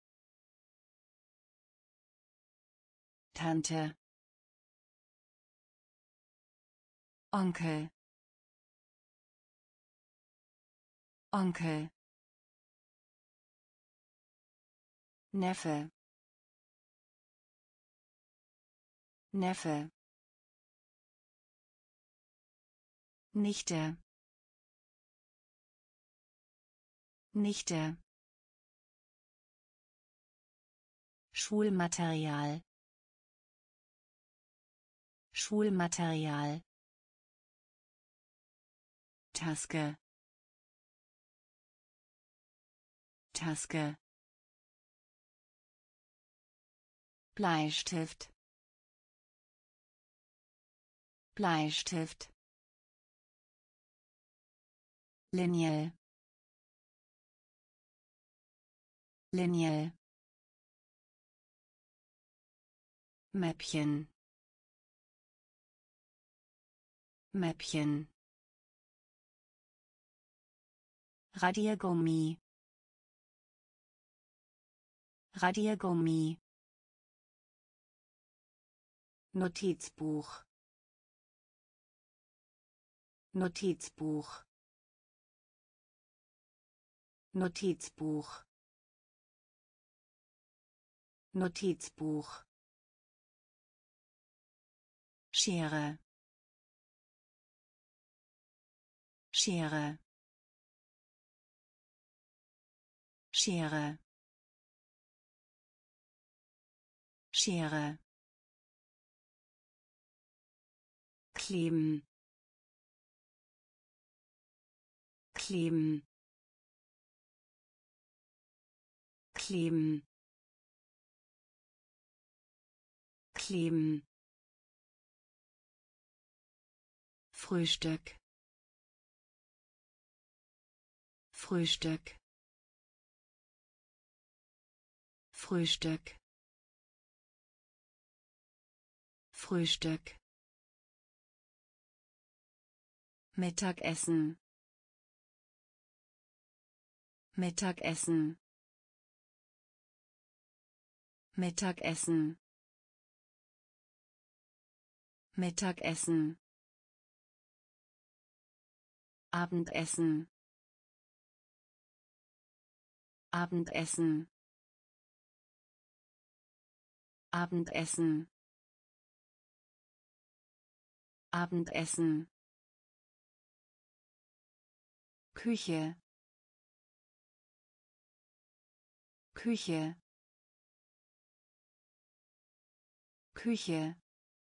[SPEAKER 1] Tante. Onkel. Onkel. Neffe. Neffe. Nichte. Nichte. Schulmaterial. Schulmaterial. Taske. Taske. Bleistift. Bleistift. Linie. Linie. Mäppchen. Mäppchen. Radiergummi. Radiergummi. Notizbuch. Notizbuch. Notizbuch. Notizbuch. Schere. Schere. Schere. Schere. Kleben. Kleben. Kleben. Kleben. Frühstück. Frühstück. Frühstück. Frühstück. Mittagessen. Mittagessen. Mittagessen. Mittagessen. Abendessen. Abendessen. Abendessen. Abendessen. Küche. Küche. Küche.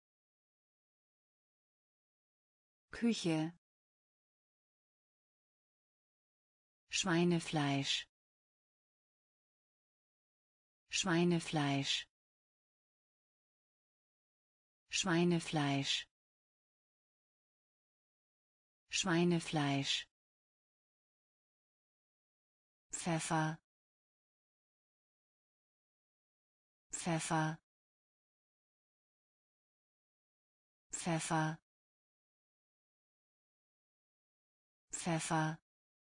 [SPEAKER 1] Küche. Schweinefleisch. Schweinefleisch. Schweinefleisch. Schweinefleisch. Pfeffer. Pfeffer. Pfeffer. Pfeffer.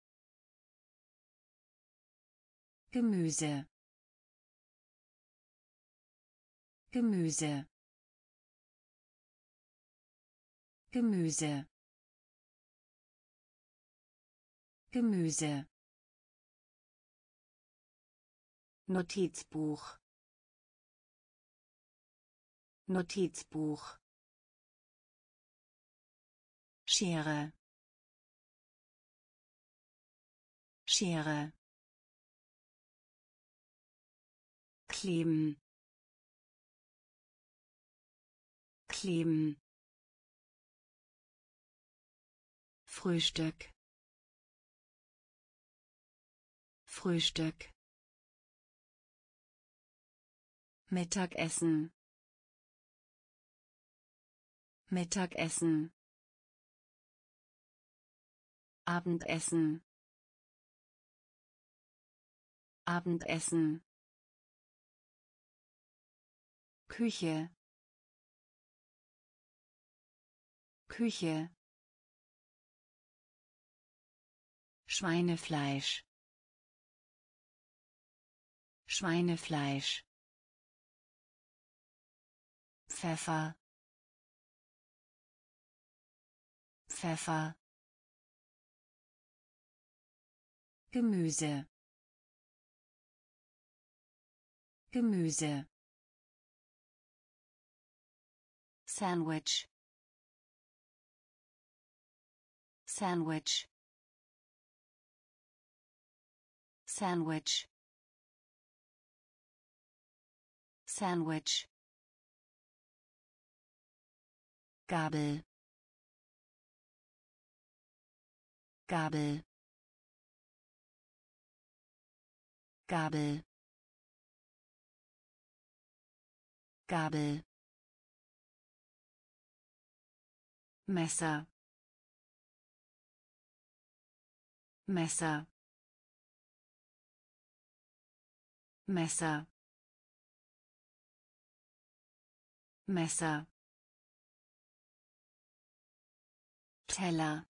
[SPEAKER 1] Gemüse. Gemüse. Gemüse. Gemüse. Notizbuch. Notizbuch. Schere. Schere. Kleben. kleben Frühstück Frühstück Mittagessen Mittagessen Abendessen Abendessen Küche Küche Schweinefleisch Schweinefleisch Pfeffer Pfeffer Gemüse Gemüse Sandwich Sandwich Sandwich Sandwich Gabel Gabel Gabel Gabel Messer Messer Messer Messer Teller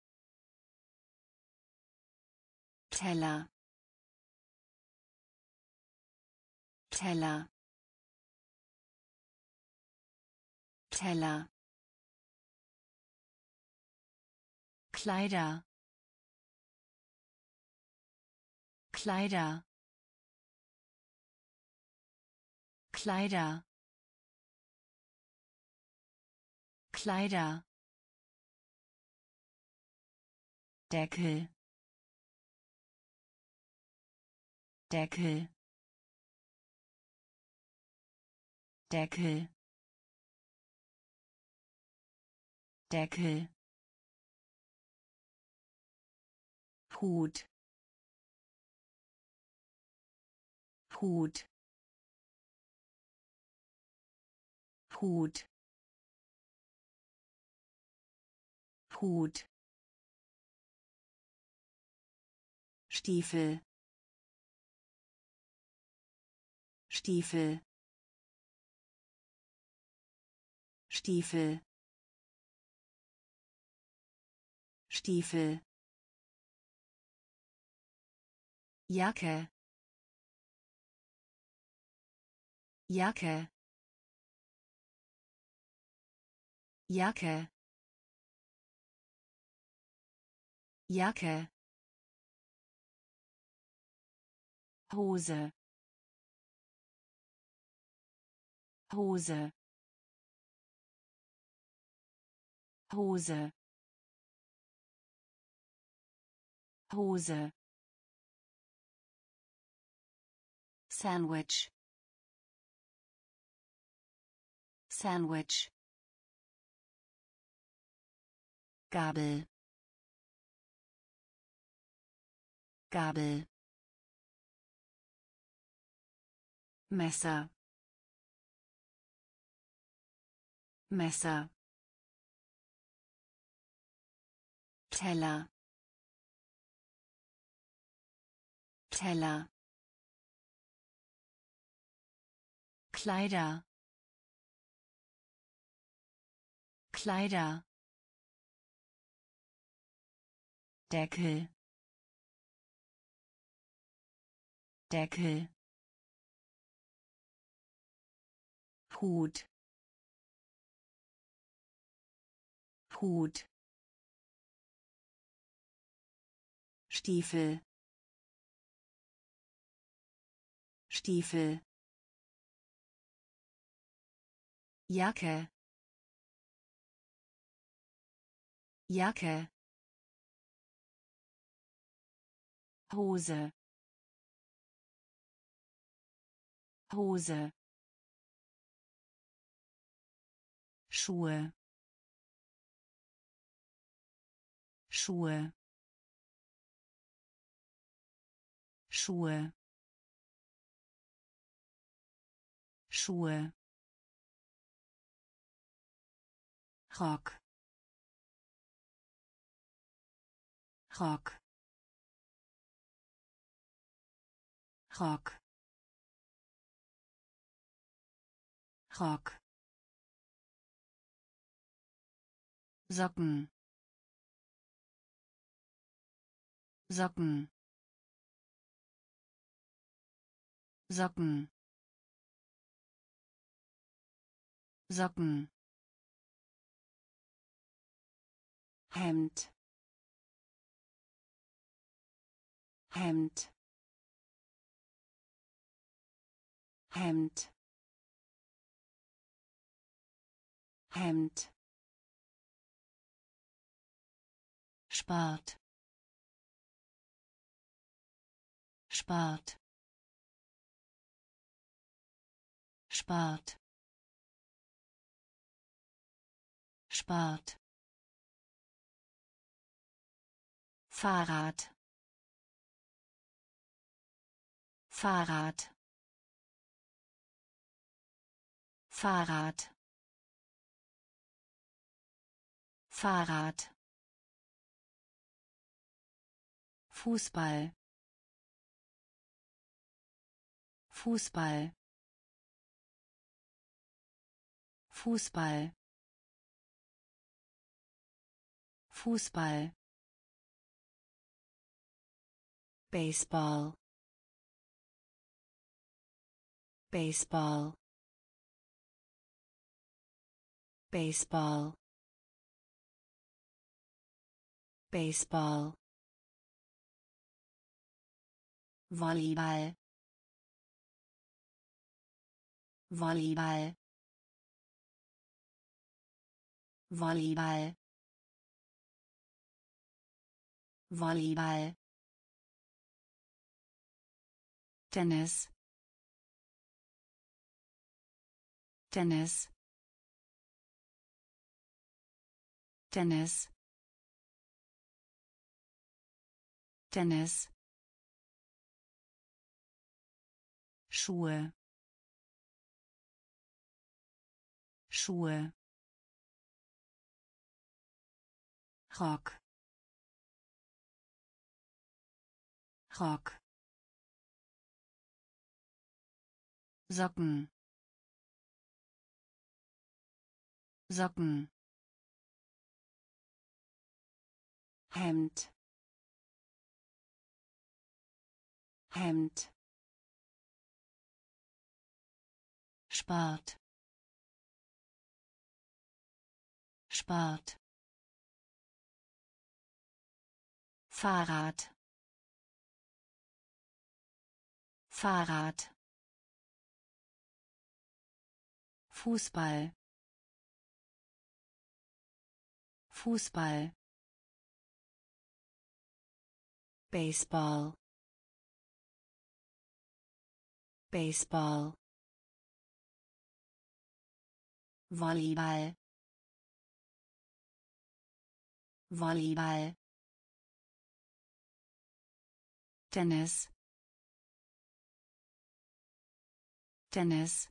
[SPEAKER 1] Teller Teller Teller Kleider Kleider Kleider Kleider Deckel Deckel Deckel Deckel Hut Hut Hut Hut Stiefel Stiefel Stiefel Stiefel Jacke Jacke Jacke Jacke Hose Hose Hose Hose Sandwich Sandwich Gabel Gabel Messer Messer Teller Teller Kleider Kleider Deckel Deckel Hut Hut Stiefel Stiefel Jacke Jacke Hose Hose Schuhe, Schuhe, Schuhe, Schuhe, Rock, Rock, Rock, Rock, Socken, Socken, Socken, Socken, Hemd, Hemd, Hemd, Hemd, Sport, Sport, Sport, Sport, Fahrrad, Fahrrad, Fahrrad, Fahrrad, Fußball, Fußball, Fußball, Fußball, Baseball, Baseball, Baseball, Baseball, Volleyball, Volleyball, Volleyball, Volleyball, Tennis, Tennis, Tennis, Tennis, Schuhe, Schuhe, Rock, Rock, Socken, Socken, Hemd, Hemd, Sport, Sport, Fahrrad, Fahrrad, Fußball, Fußball, Baseball, Baseball, Volleyball, Volleyball, Tennis, Tennis,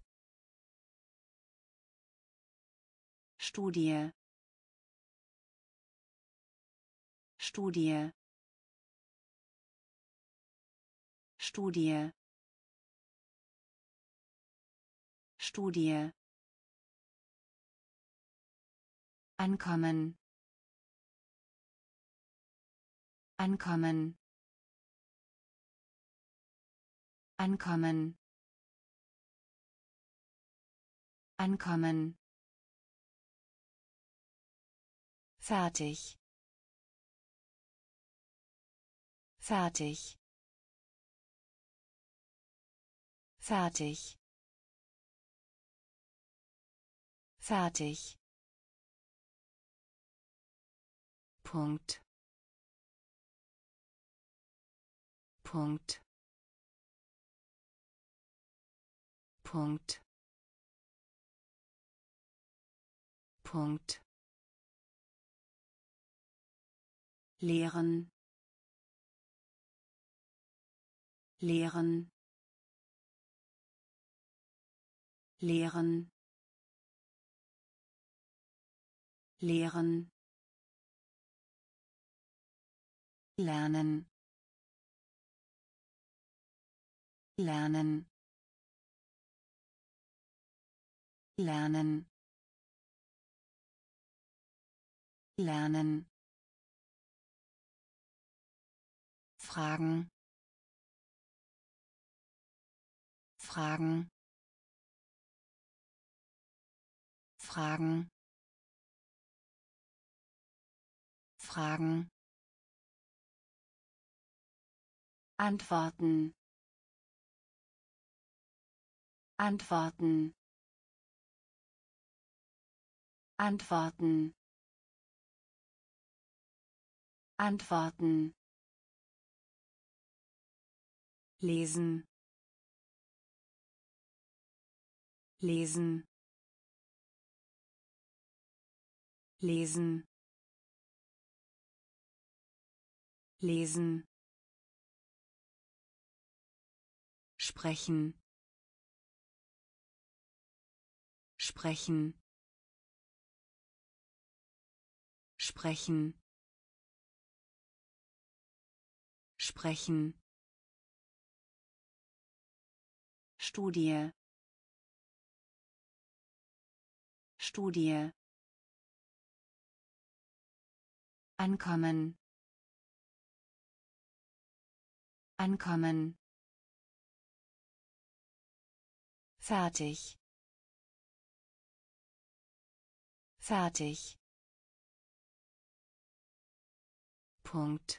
[SPEAKER 1] Studie, Studie, Studie, Studie, Ankommen, Ankommen, Ankommen, Ankommen, fertig, fertig, fertig, fertig, Punkt, Punkt, Punkt, Punkt.
[SPEAKER 2] lehren, lehren, lehren, lehren,
[SPEAKER 1] Lernen. Lernen. Lernen. Lernen. Fragen. Fragen. Fragen. Fragen. Antworten. Antworten. Antworten. Antworten. Lesen. Lesen. Lesen. Lesen. Sprechen. Sprechen. Sprechen. Sprechen. Studie. Studie. Ankommen. Ankommen. Fertig. Fertig. Punkt.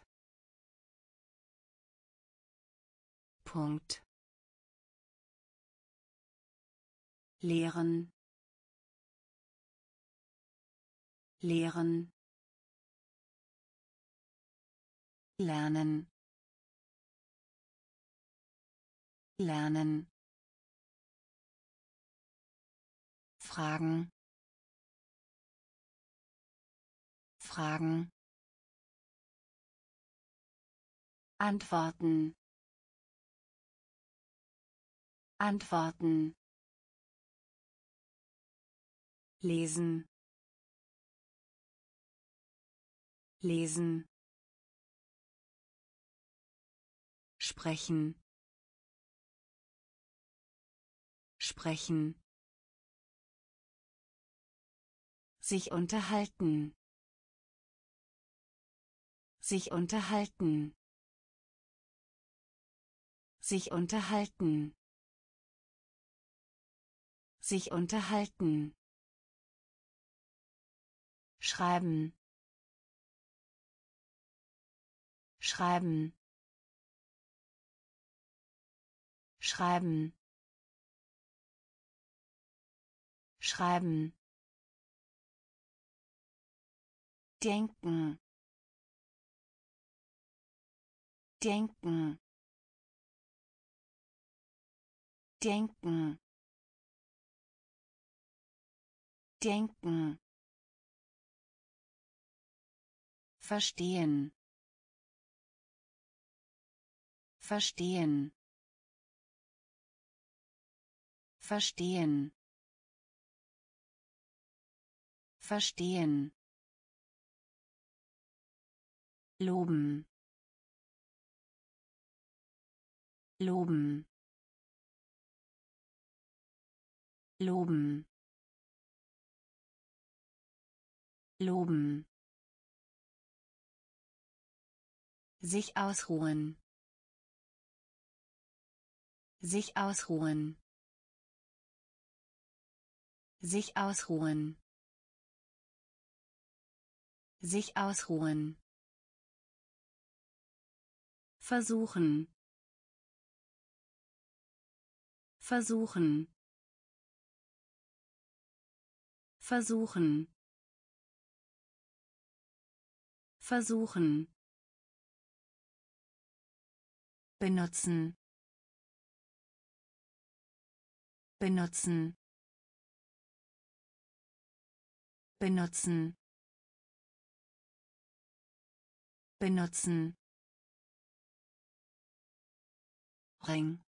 [SPEAKER 1] Punkt.
[SPEAKER 2] lehren, lehren,
[SPEAKER 1] Lernen. Lernen. Fragen. Fragen. Antworten. Antworten. Lesen. Lesen. Sprechen. Sprechen. Sich unterhalten. Sich unterhalten. Sich unterhalten. Sich unterhalten. Schreiben. Schreiben. Schreiben. Schreiben. Denken. Denken. Denken. Denken. Verstehen. Verstehen. Verstehen. Verstehen. Loben. Loben. Loben. Loben. Sich ausruhen. Sich ausruhen. Sich ausruhen. Sich ausruhen. Versuchen. Versuchen. Versuchen. Versuchen. Benutzen. Benutzen. benutzen, benutzen, Ring,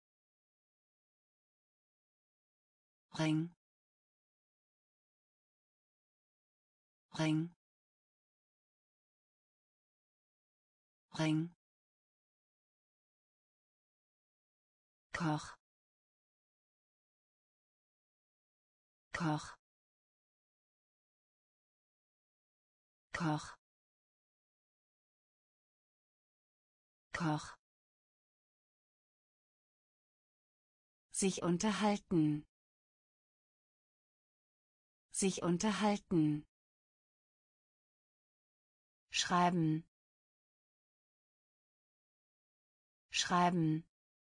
[SPEAKER 1] Ring, Ring, Ring, Koch, Koch, Koch, Koch, sich unterhalten, sich unterhalten, schreiben, schreiben,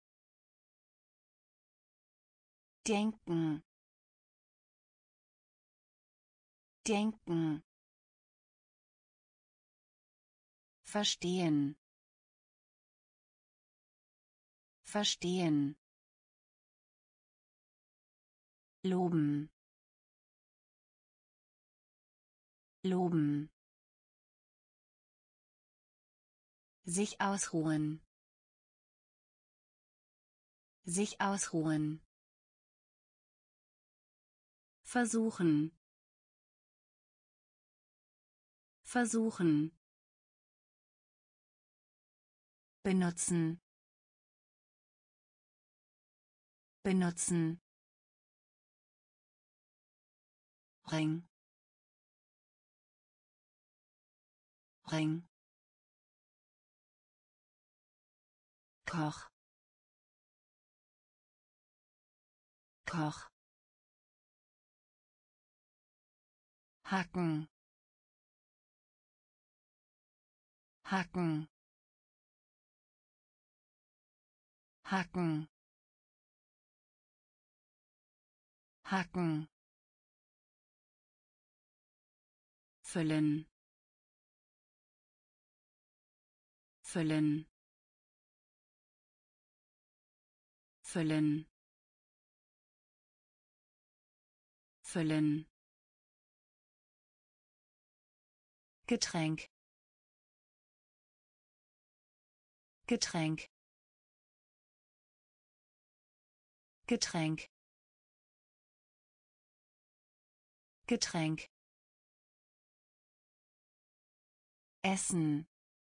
[SPEAKER 1] denken, denken, verstehen, verstehen, loben, loben, sich ausruhen, sich ausruhen, versuchen, versuchen, benutzen, benutzen, Ring, Ring, Koch, Koch, hacken, hacken, hacken, hacken, füllen, füllen, füllen, füllen, Getränk, Getränk, Getränk, Getränk, Essen,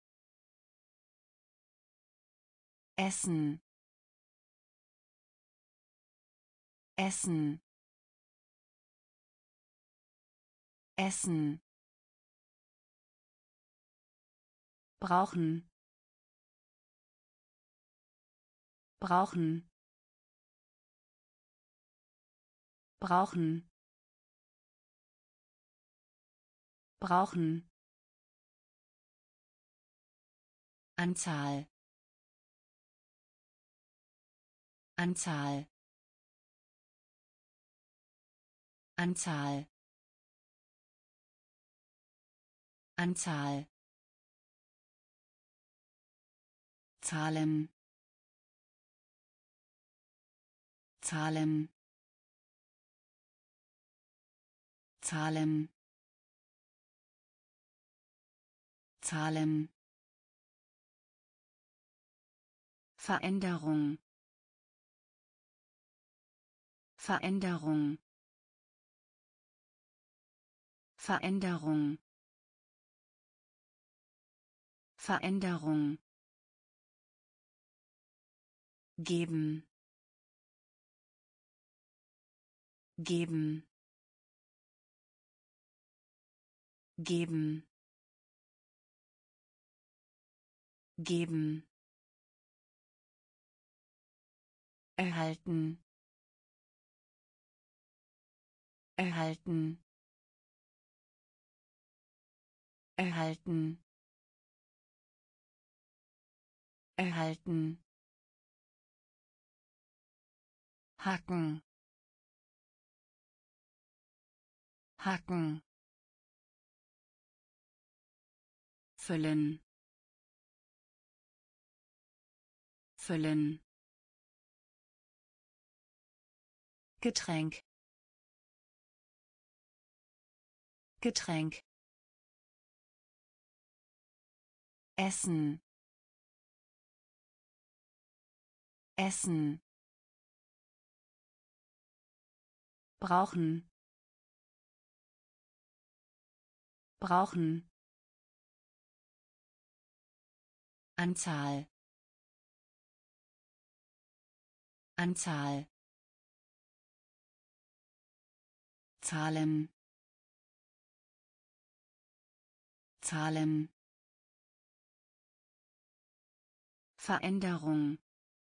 [SPEAKER 1] Essen, Essen, Essen, brauchen, brauchen, brauchen, brauchen, Anzahl, Anzahl, Anzahl, Anzahl, Zahlen, Zahlen, Zahlen, Zahlen, Veränderung, Veränderung, Veränderung, Veränderung, geben, geben, geben, geben, erhalten, erhalten, erhalten, erhalten, hacken, hacken, füllen, füllen, Getränk, Getränk Essen Essen brauchen brauchen Anzahl Anzahl Zahlen Zahlen Veränderung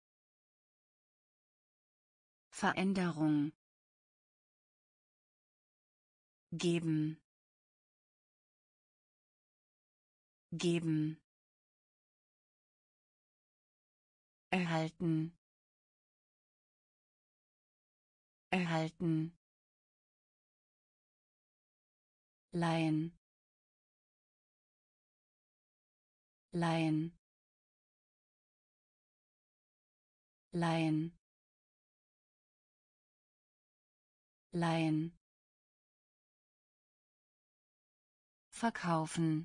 [SPEAKER 1] Veränderung geben geben erhalten erhalten leihen leihen leihen leihen verkaufen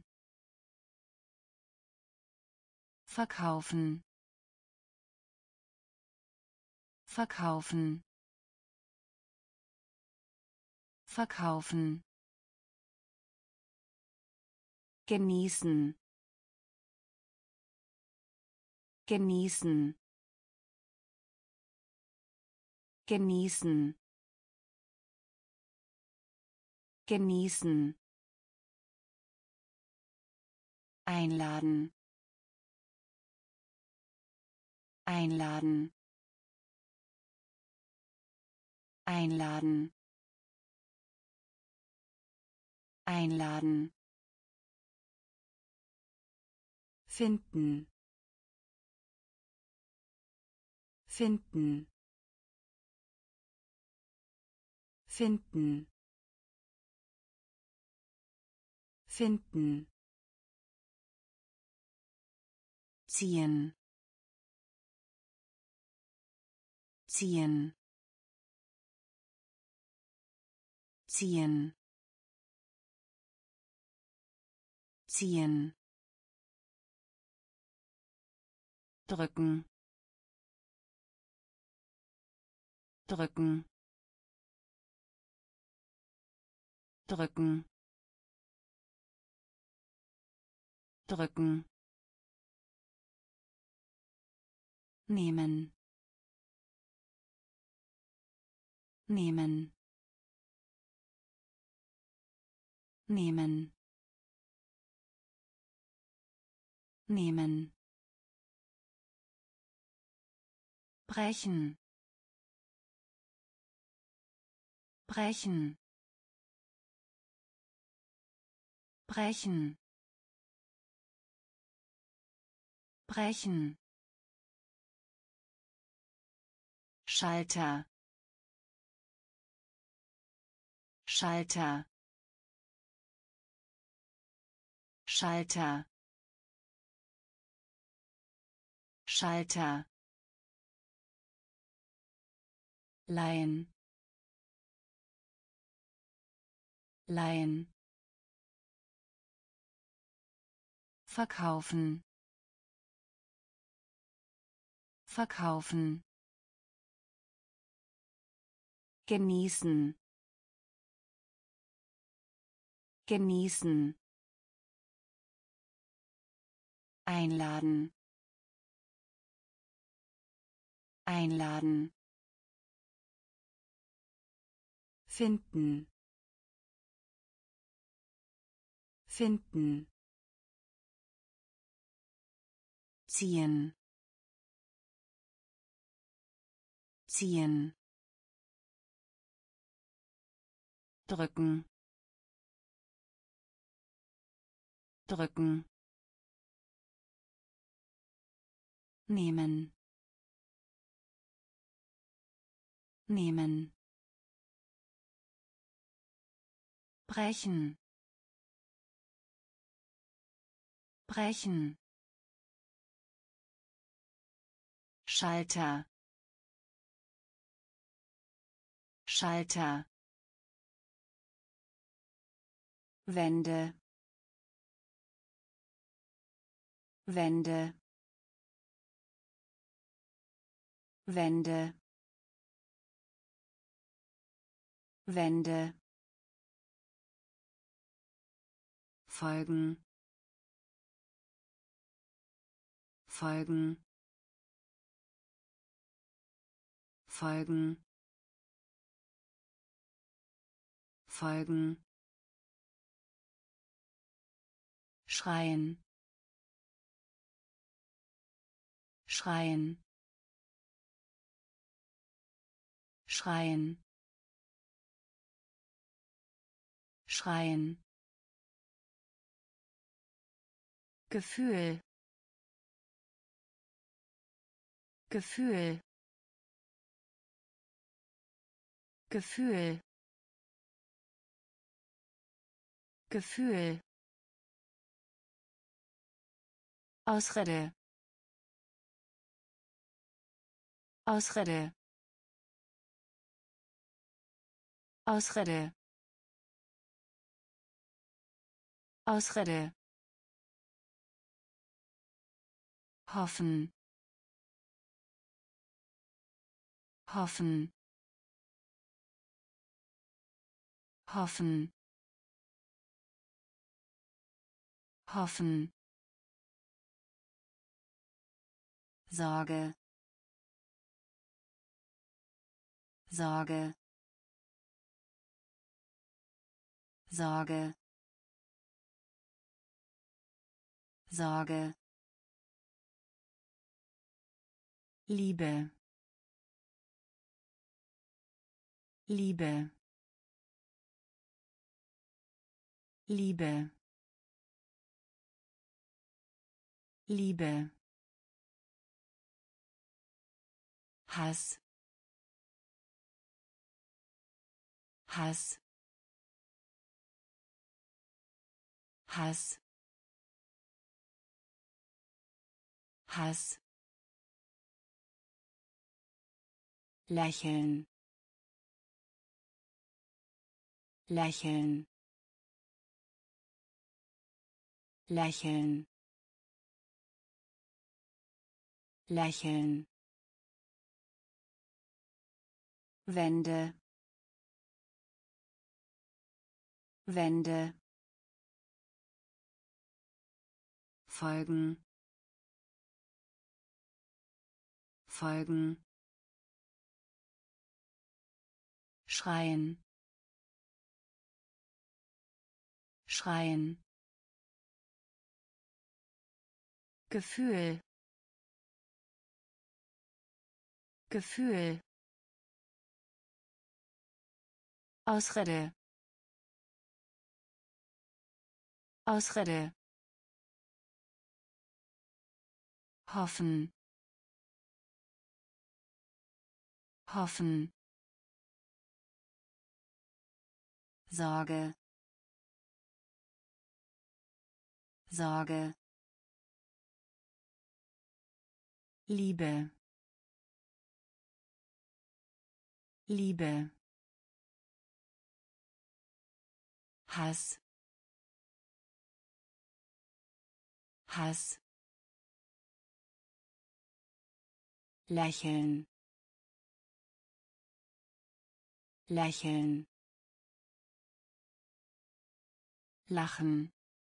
[SPEAKER 1] verkaufen verkaufen verkaufen genießen genießen genießen genießen einladen einladen einladen einladen finden finden finden finden ziehen ziehen ziehen ziehen drücken drücken drücken drücken nehmen nehmen nehmen nehmen brechen brechen brechen brechen Schalter Schalter Schalter Schalter leihen leihen verkaufen verkaufen genießen genießen einladen einladen finden finden ziehen ziehen drücken drücken nehmen nehmen brechen brechen Schalter Schalter
[SPEAKER 2] Wände, Wände, Wände, Wände, folgen, folgen, folgen, folgen, schreien, schreien, schreien, schreien, Gefühl, Gefühl, Gefühl, Gefühl, Ausrede, Ausrede, Ausrede, Ausrede, hoffen, hoffen, hoffen, hoffen, Sorge, Sorge, Sorge, Sorge, Liebe, Liebe, Liebe, Liebe, Hass, Hass, Hass, Hass, lächeln, lächeln, lächeln, lächeln, Wände, Wände, folgen, folgen, schreien, schreien, Gefühl, Gefühl, Ausrede, Ausrede, hoffen, hoffen, Sorge, Sorge, Liebe, Liebe, Hass, Hass, lächeln, lächeln, lachen,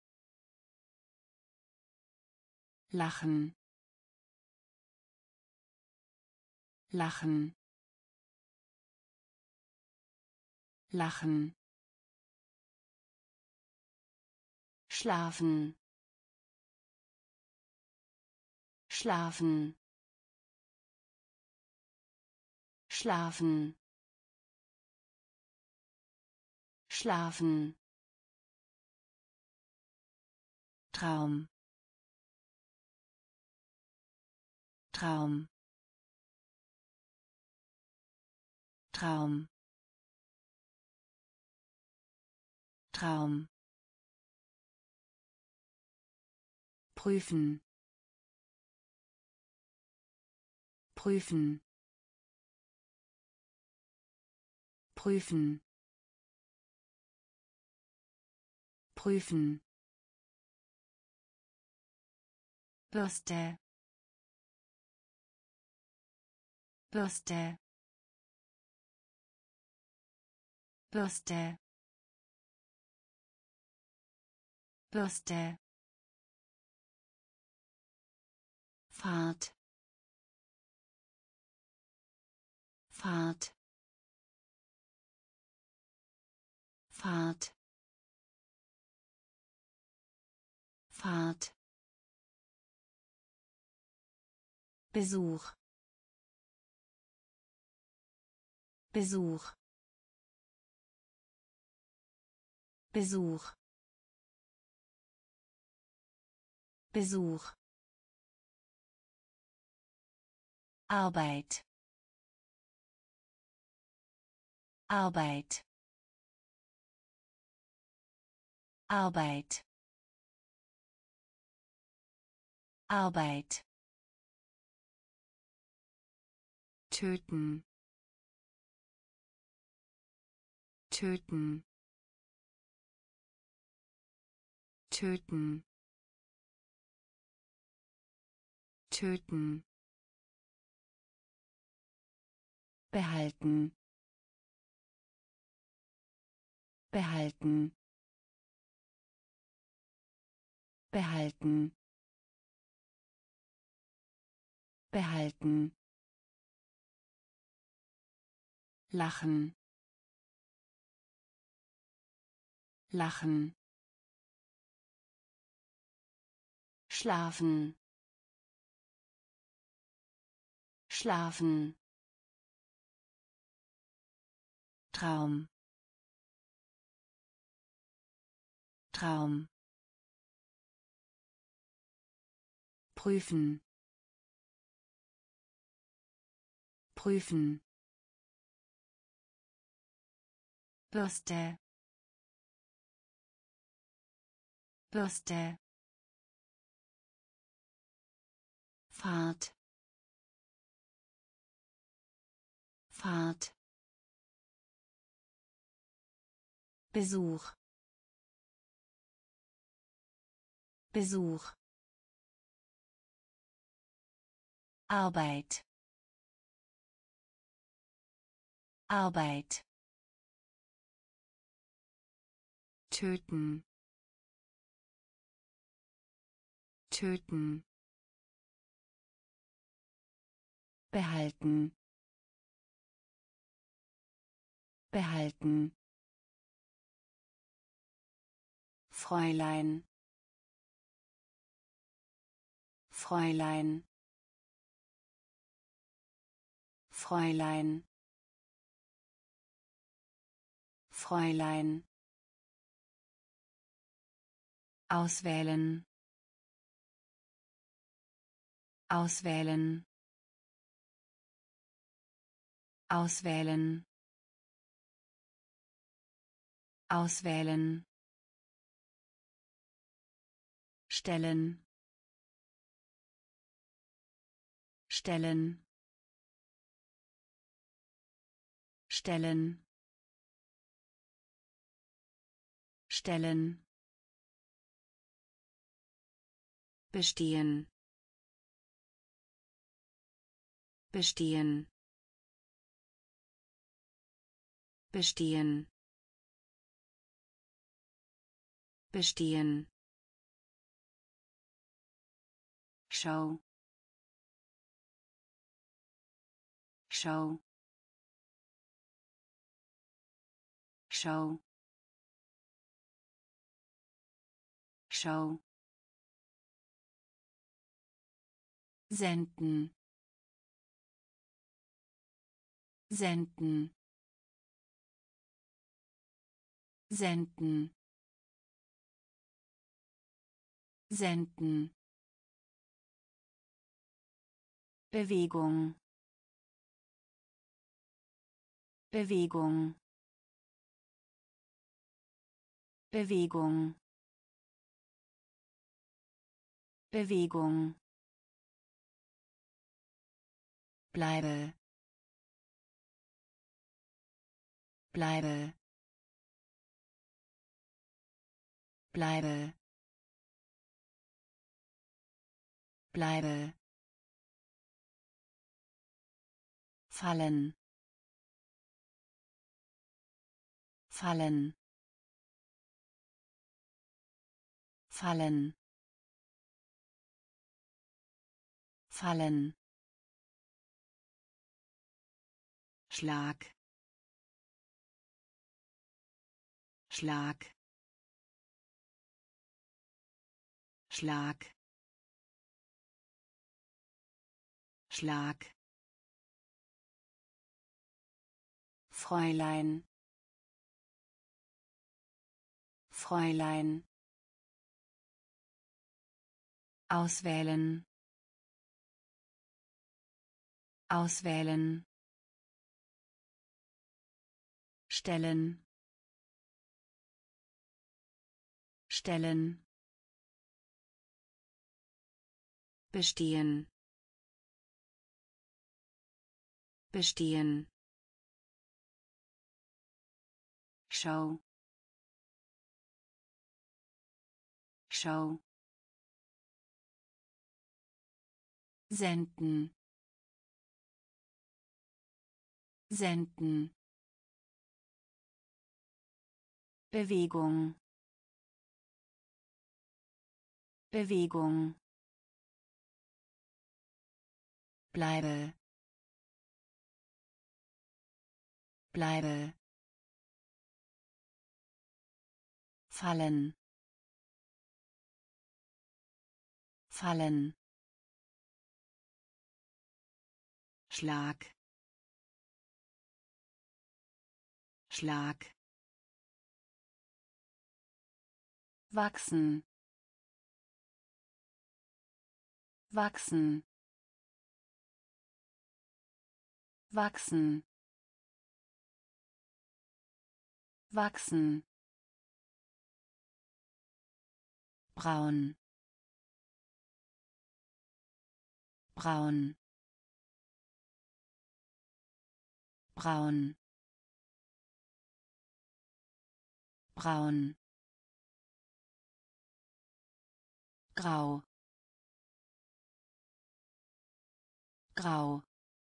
[SPEAKER 2] lachen, lachen, lachen, schlafen, schlafen, schlafen, schlafen, Traum, Traum, Traum, Traum, prüfen, prüfen, prüfen,
[SPEAKER 1] prüfen, Bürste, Bürste, Bürste, Bürste, Fahrt, Fahrt, Fahrt, Fahrt, Besuch, Besuch, Besuch, Besuch, Arbeit, Arbeit, Arbeit, Arbeit, töten, töten, töten, töten, behalten, behalten, behalten, behalten, lachen, lachen, schlafen, schlafen, Traum, Traum, prüfen, prüfen, Bürste, Bürste, Fahrt, Fahrt, Besuch, Besuch, Arbeit, Arbeit, töten, töten, behalten, behalten, Fräulein, Fräulein, Fräulein, Fräulein, auswählen, auswählen, auswählen, auswählen, stellen, stellen, stellen, stellen, bestehen, bestehen, bestehen, bestehen, Schau, Schau, Schau, Schau, senden, senden, senden, senden, Bewegung, Bewegung, Bewegung, Bewegung, bleibe, bleibe, bleibe, bleibe, fallen, fallen, fallen, fallen, Schlag, Schlag, Schlag, Schlag, Fräulein, Fräulein, auswählen, auswählen, stellen, stellen, bestehen, bestehen, Schau, Schau, senden, senden, Bewegung, Bewegung, bleibe, bleibe, fallen, fallen, Schlag, Schlag, wachsen, wachsen, wachsen, wachsen, braun, braun, braun, braun, grau, grau,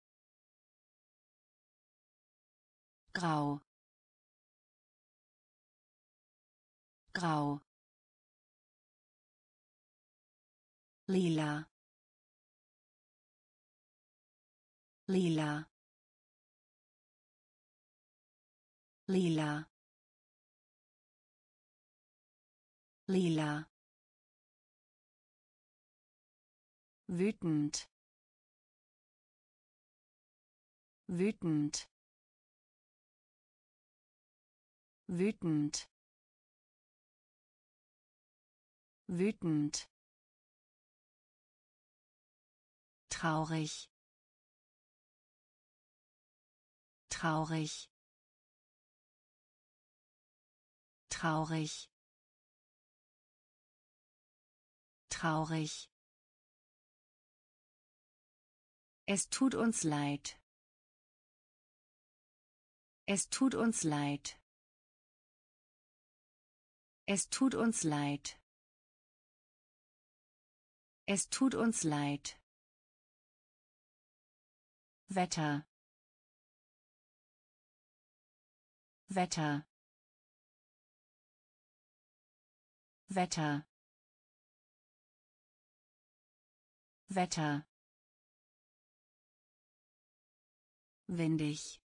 [SPEAKER 1] grau, grau, lila, lila, lila, lila, wütend, wütend, wütend, wütend, traurig, traurig, traurig, traurig. Es tut uns leid. Es tut uns leid. Es tut uns leid. Es tut uns leid. Wetter. Wetter. Wetter. Wetter. Windig.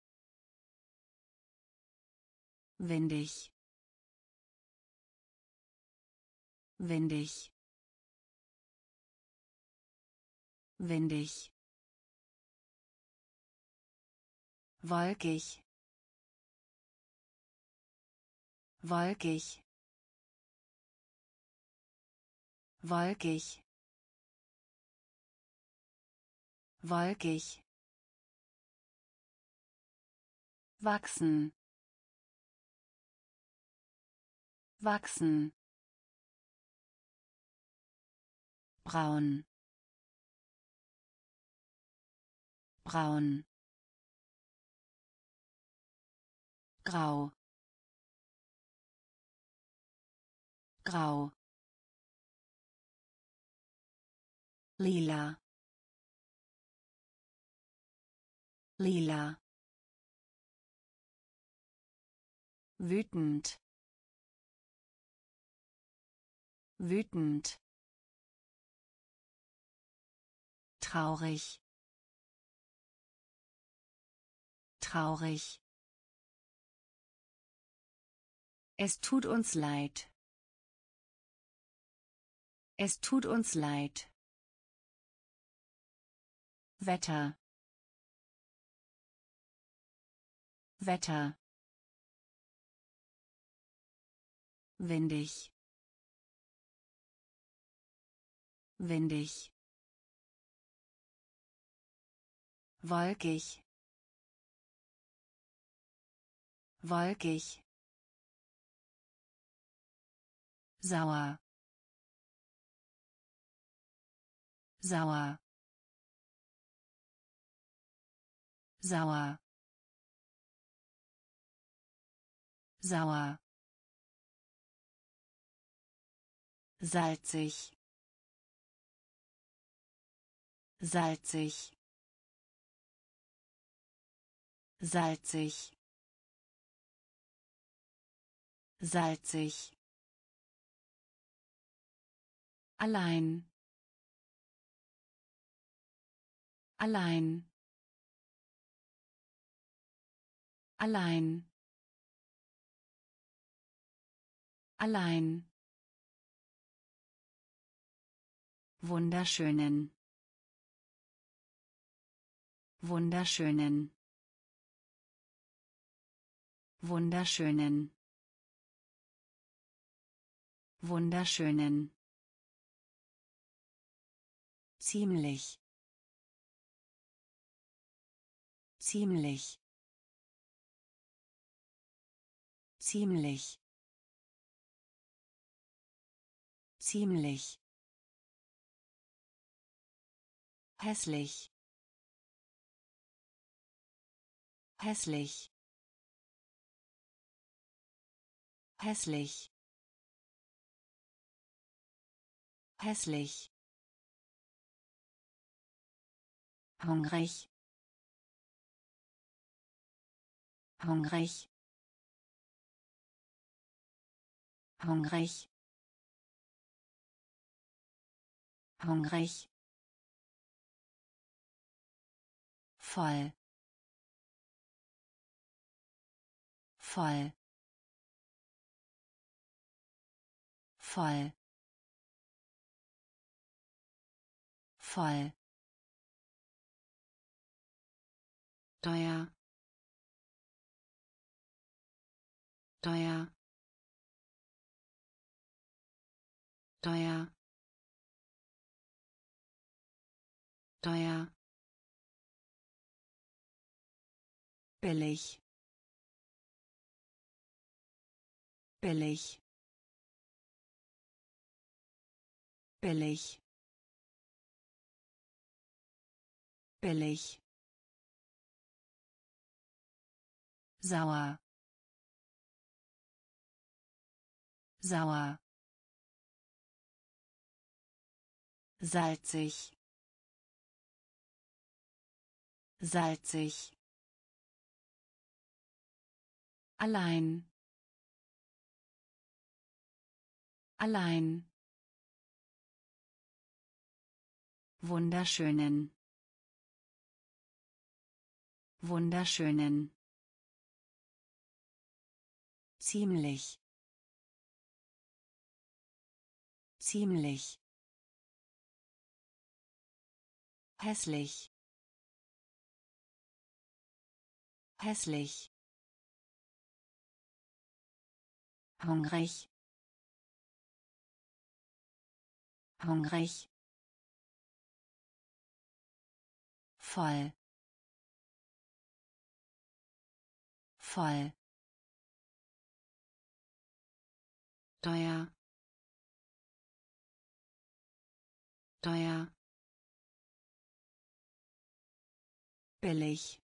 [SPEAKER 1] Windig. Windig. Windig. Wolkig. Wolkig. Wolkig. Wolkig. Wachsen. Wachsen. Braun. Braun. Grau. grau, lila, lila, wütend, wütend, traurig, traurig. Es tut uns leid. Es tut uns leid. Wetter. Wetter. Windig. Windig. Wolkig. Wolkig. Sauer. Sauer. Sauer. Sauer. Salzig. Salzig. Salzig. Salzig. Allein. Allein. Allein. Allein. Wunderschönen. Wunderschönen. Wunderschönen. Wunderschönen. Ziemlich. Ziemlich. Ziemlich. Ziemlich. Hässlich. Hässlich. Hässlich. Hässlich. Hungrig. Hungrig. Hungrig. Hungrig. Voll. Voll. Voll. Voll. Teuer. Teuer. Teuer. Teuer. Billig. Billig. Billig. Billig. Sauer. Sauer. Salzig. Salzig. Allein. Allein. Wunderschönen. Wunderschönen. Ziemlich. Ziemlich. Hässlich. Hässlich. Hungrig. Hungrig. Voll. Voll. Teuer. Teuer. Billig.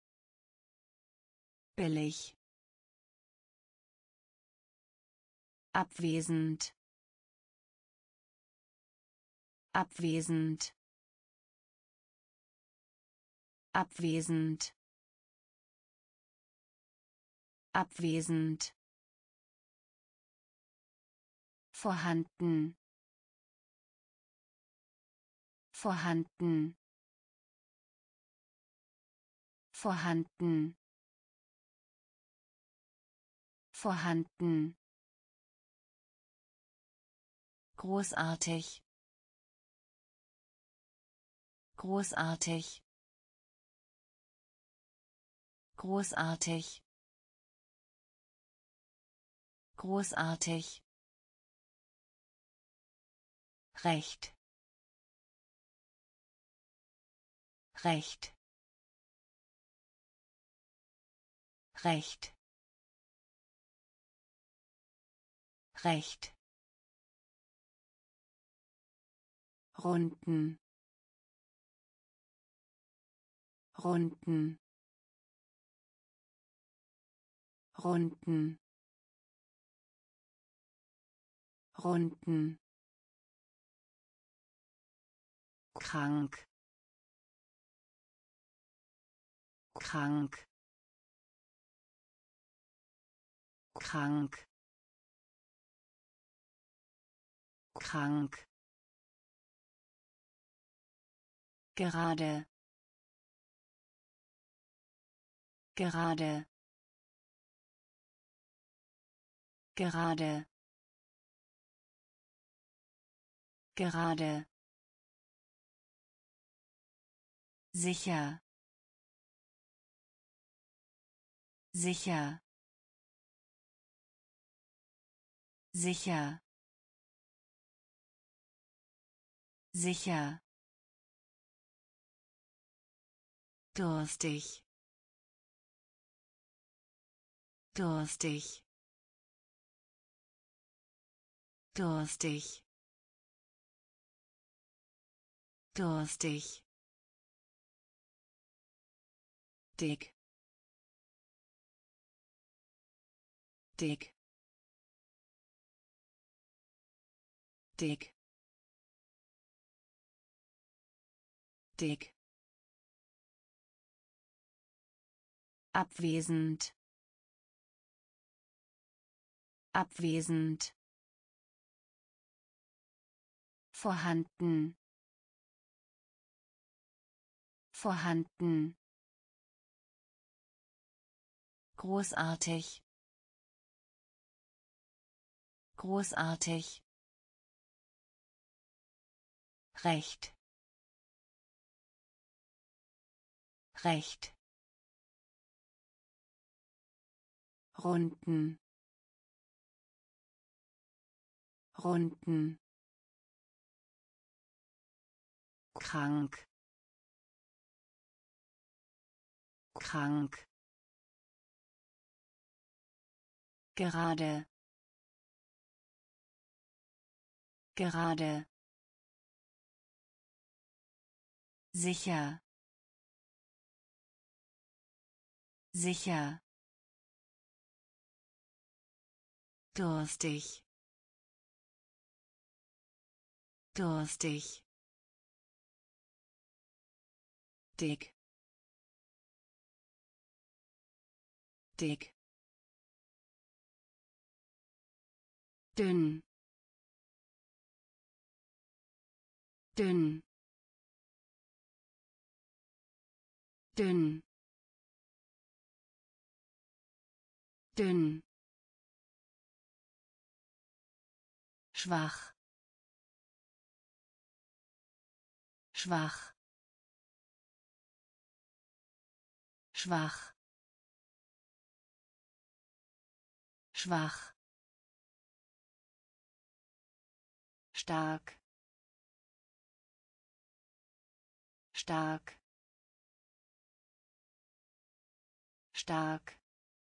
[SPEAKER 1] Billig.
[SPEAKER 2] abwesend, abwesend, abwesend, abwesend, vorhanden, vorhanden, vorhanden, vorhanden, großartig, großartig, großartig, großartig, recht, recht, recht, recht, runden, runden, runden, runden, krank, krank, krank, krank, gerade, gerade, gerade, gerade, sicher, sicher, sicher, sicher, durstig, durstig, durstig, durstig, dick, dick, dick, dick, abwesend, abwesend, vorhanden, vorhanden, großartig, großartig, recht, recht, runden, runden, krank, krank, gerade, gerade, sicher, sicher, durstig, durstig, dick, dick, dünn, dünn, dünn, dünn, schwach, schwach, schwach, schwach, stark, stark, stark,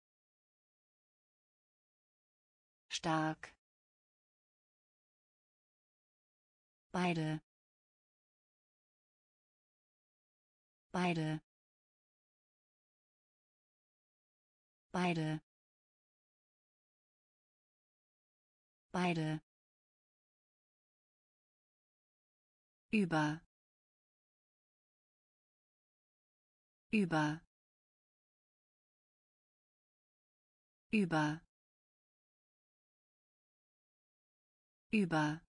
[SPEAKER 2] stark, beide, beide, beide,
[SPEAKER 1] beide, über, über, über, über,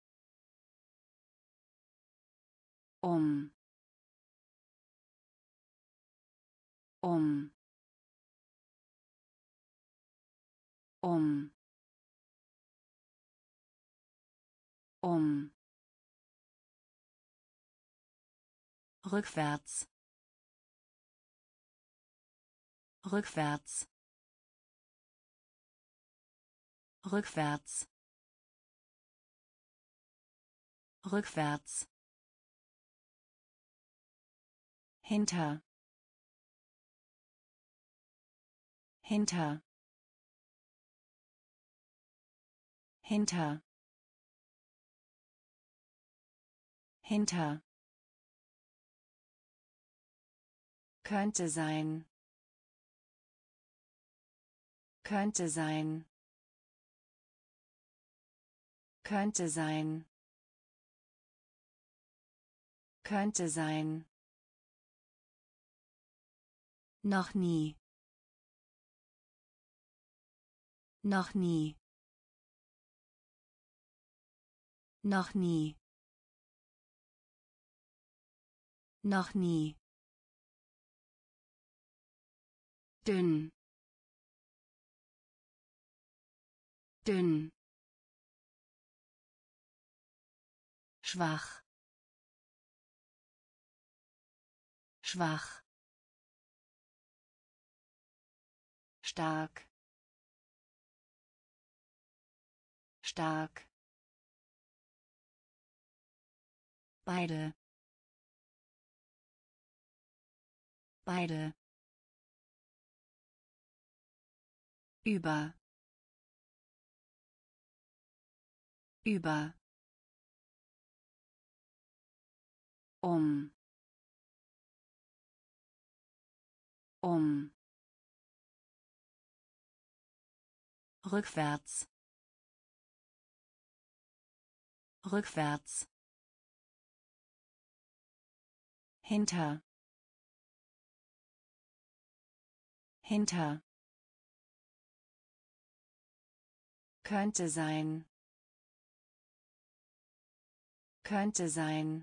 [SPEAKER 1] um, um, um, um, rückwärts, rückwärts, rückwärts, rückwärts, hinter, hinter, hinter, hinter, könnte sein, könnte sein, könnte sein, könnte sein, noch nie, noch nie, noch nie, noch nie, dünn, dünn, schwach, schwach, stark, stark, beide, beide, über, über, um, um, rückwärts, rückwärts, hinter, hinter, könnte sein, könnte sein,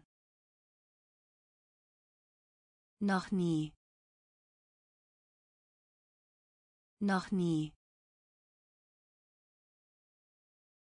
[SPEAKER 1] noch nie, noch nie,